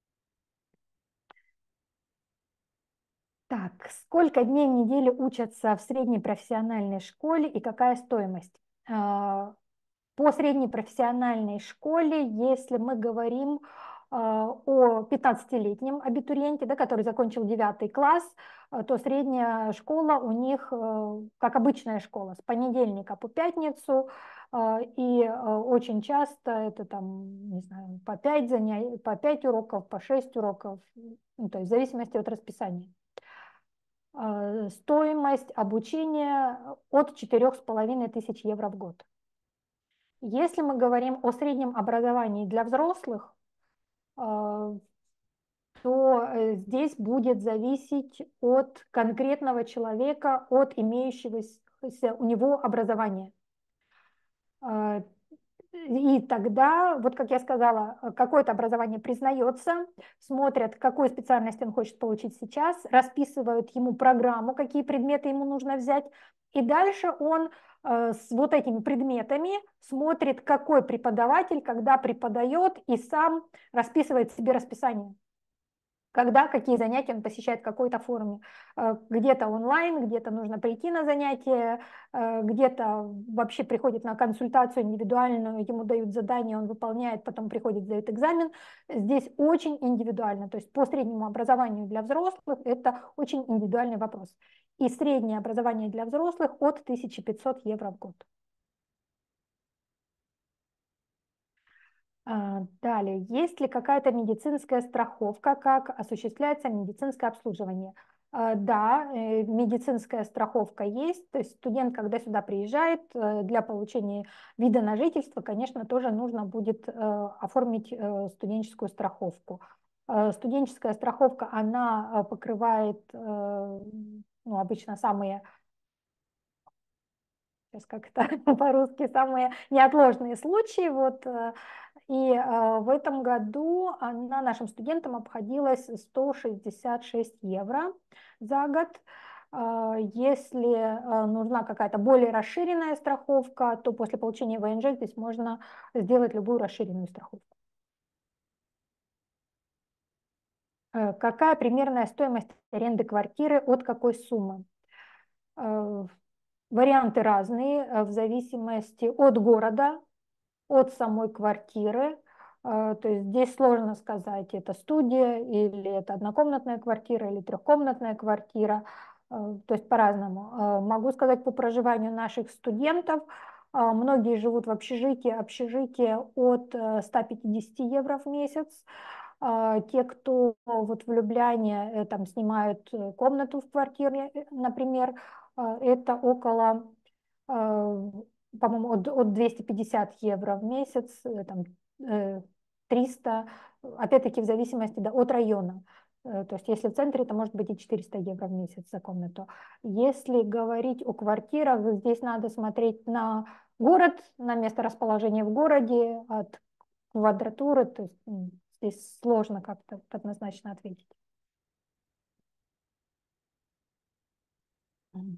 Так, сколько дней в неделю учатся в средней профессиональной школе и какая стоимость? А, По средней профессиональной школе, если мы говорим а, о пятнадцатилетнем абитуриенте, да, который закончил девятый класс, а, то средняя школа у них, э, как обычная школа, с понедельника по пятницу, а, и э, очень часто это там, не знаю, по пять занятий, по пять уроков, по шесть уроков, ну, то есть в зависимости от расписания. А, Стоимость обучения от четырёх с половиной тысяч евро в год. Если мы говорим о среднем образовании для взрослых, а, то э, здесь будет зависеть от конкретного человека, от имеющегося у него образования. А, И тогда, вот как я сказала, какое-то образование признается, смотрят, какую специальность он хочет получить сейчас, расписывают ему программу, какие предметы ему нужно взять, и дальше он э, с вот этими предметами смотрит, какой преподаватель, когда преподает, и сам расписывает себе расписание. Когда, какие занятия он посещает в какой-то форме. Э, Где-то онлайн, где-то нужно прийти на занятие, э, где-то вообще приходит на консультацию индивидуальную, ему дают задание, он выполняет, потом приходит, сдает экзамен. Здесь очень индивидуально. То есть по среднему образованию для взрослых это очень индивидуальный вопрос. И среднее образование для взрослых от тысячи пятисот евро в год. А, Далее, есть ли какая-то медицинская страховка, как осуществляется медицинское обслуживание? А, Да, э, медицинская страховка есть, то есть студент, когда сюда приезжает э, для получения вида на жительство, конечно, тоже нужно будет э, оформить э, студенческую страховку. Э, Студенческая страховка, она э, покрывает, э, ну, обычно самые, сейчас как это по-русски, самые неотложные случаи, вот, э, и э, в этом году она нашим студентам обходилась сто шестьдесят шесть евро за год. Э, Если э, нужна какая-то более расширенная страховка, то после получения В Н Ж здесь можно сделать любую расширенную страховку. Э, Какая примерная стоимость аренды квартиры, от какой суммы? Э, Варианты разные, э, в зависимости от города, от самой квартиры. Э, То есть здесь сложно сказать, это студия или это однокомнатная квартира или трехкомнатная квартира. Э, То есть по-разному. Э, Могу сказать по проживанию наших студентов. э, Многие живут в общежитии. Общежитие от э, ста пятидесяти евро в месяц. А, Те, кто вот в Любляне э, там снимают э, комнату в квартире, э, например, а, это около, а, по-моему, от, от двести пятьдесят евро в месяц, э, там, э, триста, опять-таки в зависимости, да, от района. Э, То есть если в центре, это может быть и четыреста евро в месяц за комнату. Если говорить о квартирах, здесь надо смотреть на город, на место расположения в городе, от квадратуры, то есть м, здесь сложно как-то однозначно ответить. М.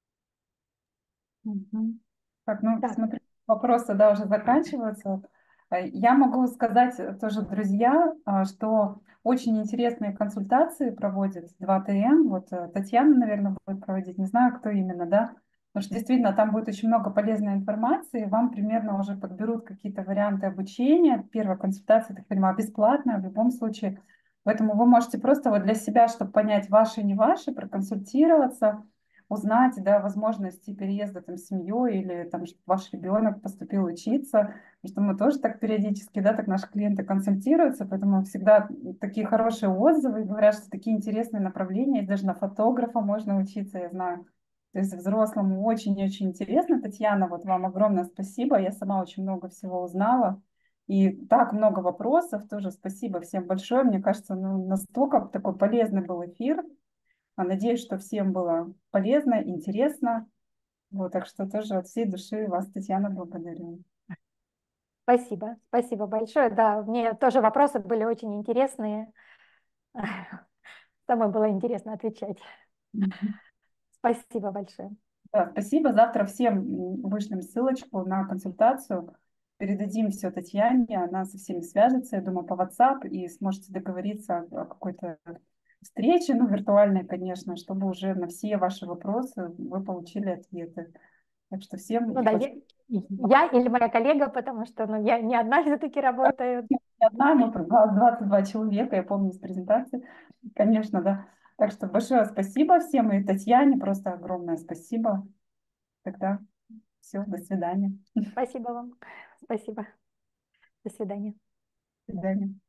Мгм. Так, ну, Так, смотри, вопросы, да, уже заканчиваются. Э, Я могу сказать э, тоже, друзья, а, что очень интересные консультации проводит два Т М. Вот э, Татьяна, наверное, будет проводить, не знаю, кто именно, да. Потому что действительно там будет очень много полезной информации. Вам примерно уже подберут какие-то варианты обучения. Первая консультация, так понимаю, бесплатная в любом случае. Поэтому вы можете просто вот для себя, чтобы понять, ваши и не ваши, проконсультироваться, узнать, да, возможности переезда там с семьей или там, чтобы ваш ребенок поступил учиться, потому что мы тоже так периодически, да, так наши клиенты консультируются, поэтому всегда такие хорошие отзывы, говорят, что такие интересные направления, есть даже на фотографа можно учиться, я знаю. То есть взрослому очень-очень интересно. Татьяна, вот вам огромное спасибо, я сама очень много всего узнала. И так много вопросов, тоже спасибо всем большое. Мне кажется, ну, настолько такой полезный был эфир. А, Надеюсь, что всем было полезно, интересно. Вот, так что тоже от всей души вас, Татьяна, благодарю. спасибо, спасибо большое. Да, мне тоже вопросы были очень интересные. Самой было интересно отвечать. Мгм. Спасибо большое. Да, спасибо. Завтра всем м, вышлем ссылочку на консультацию. Передадим все Татьяне, она со всеми свяжется, я думаю, по WhatsApp, и сможете договориться о какой-то встрече, ну, виртуальной, конечно, чтобы уже на все ваши вопросы вы получили ответы. Так что Ну всем да, большое я, спасибо. я или моя коллега, потому что ну, я не одна все-таки работаю. Не одна, мы двадцать два человека, я помню из презентации, конечно, да. Так что большое спасибо всем, и Татьяне просто огромное спасибо. Тогда все, до свидания. До Спасибо вам. Спасибо. До свидания. свидания.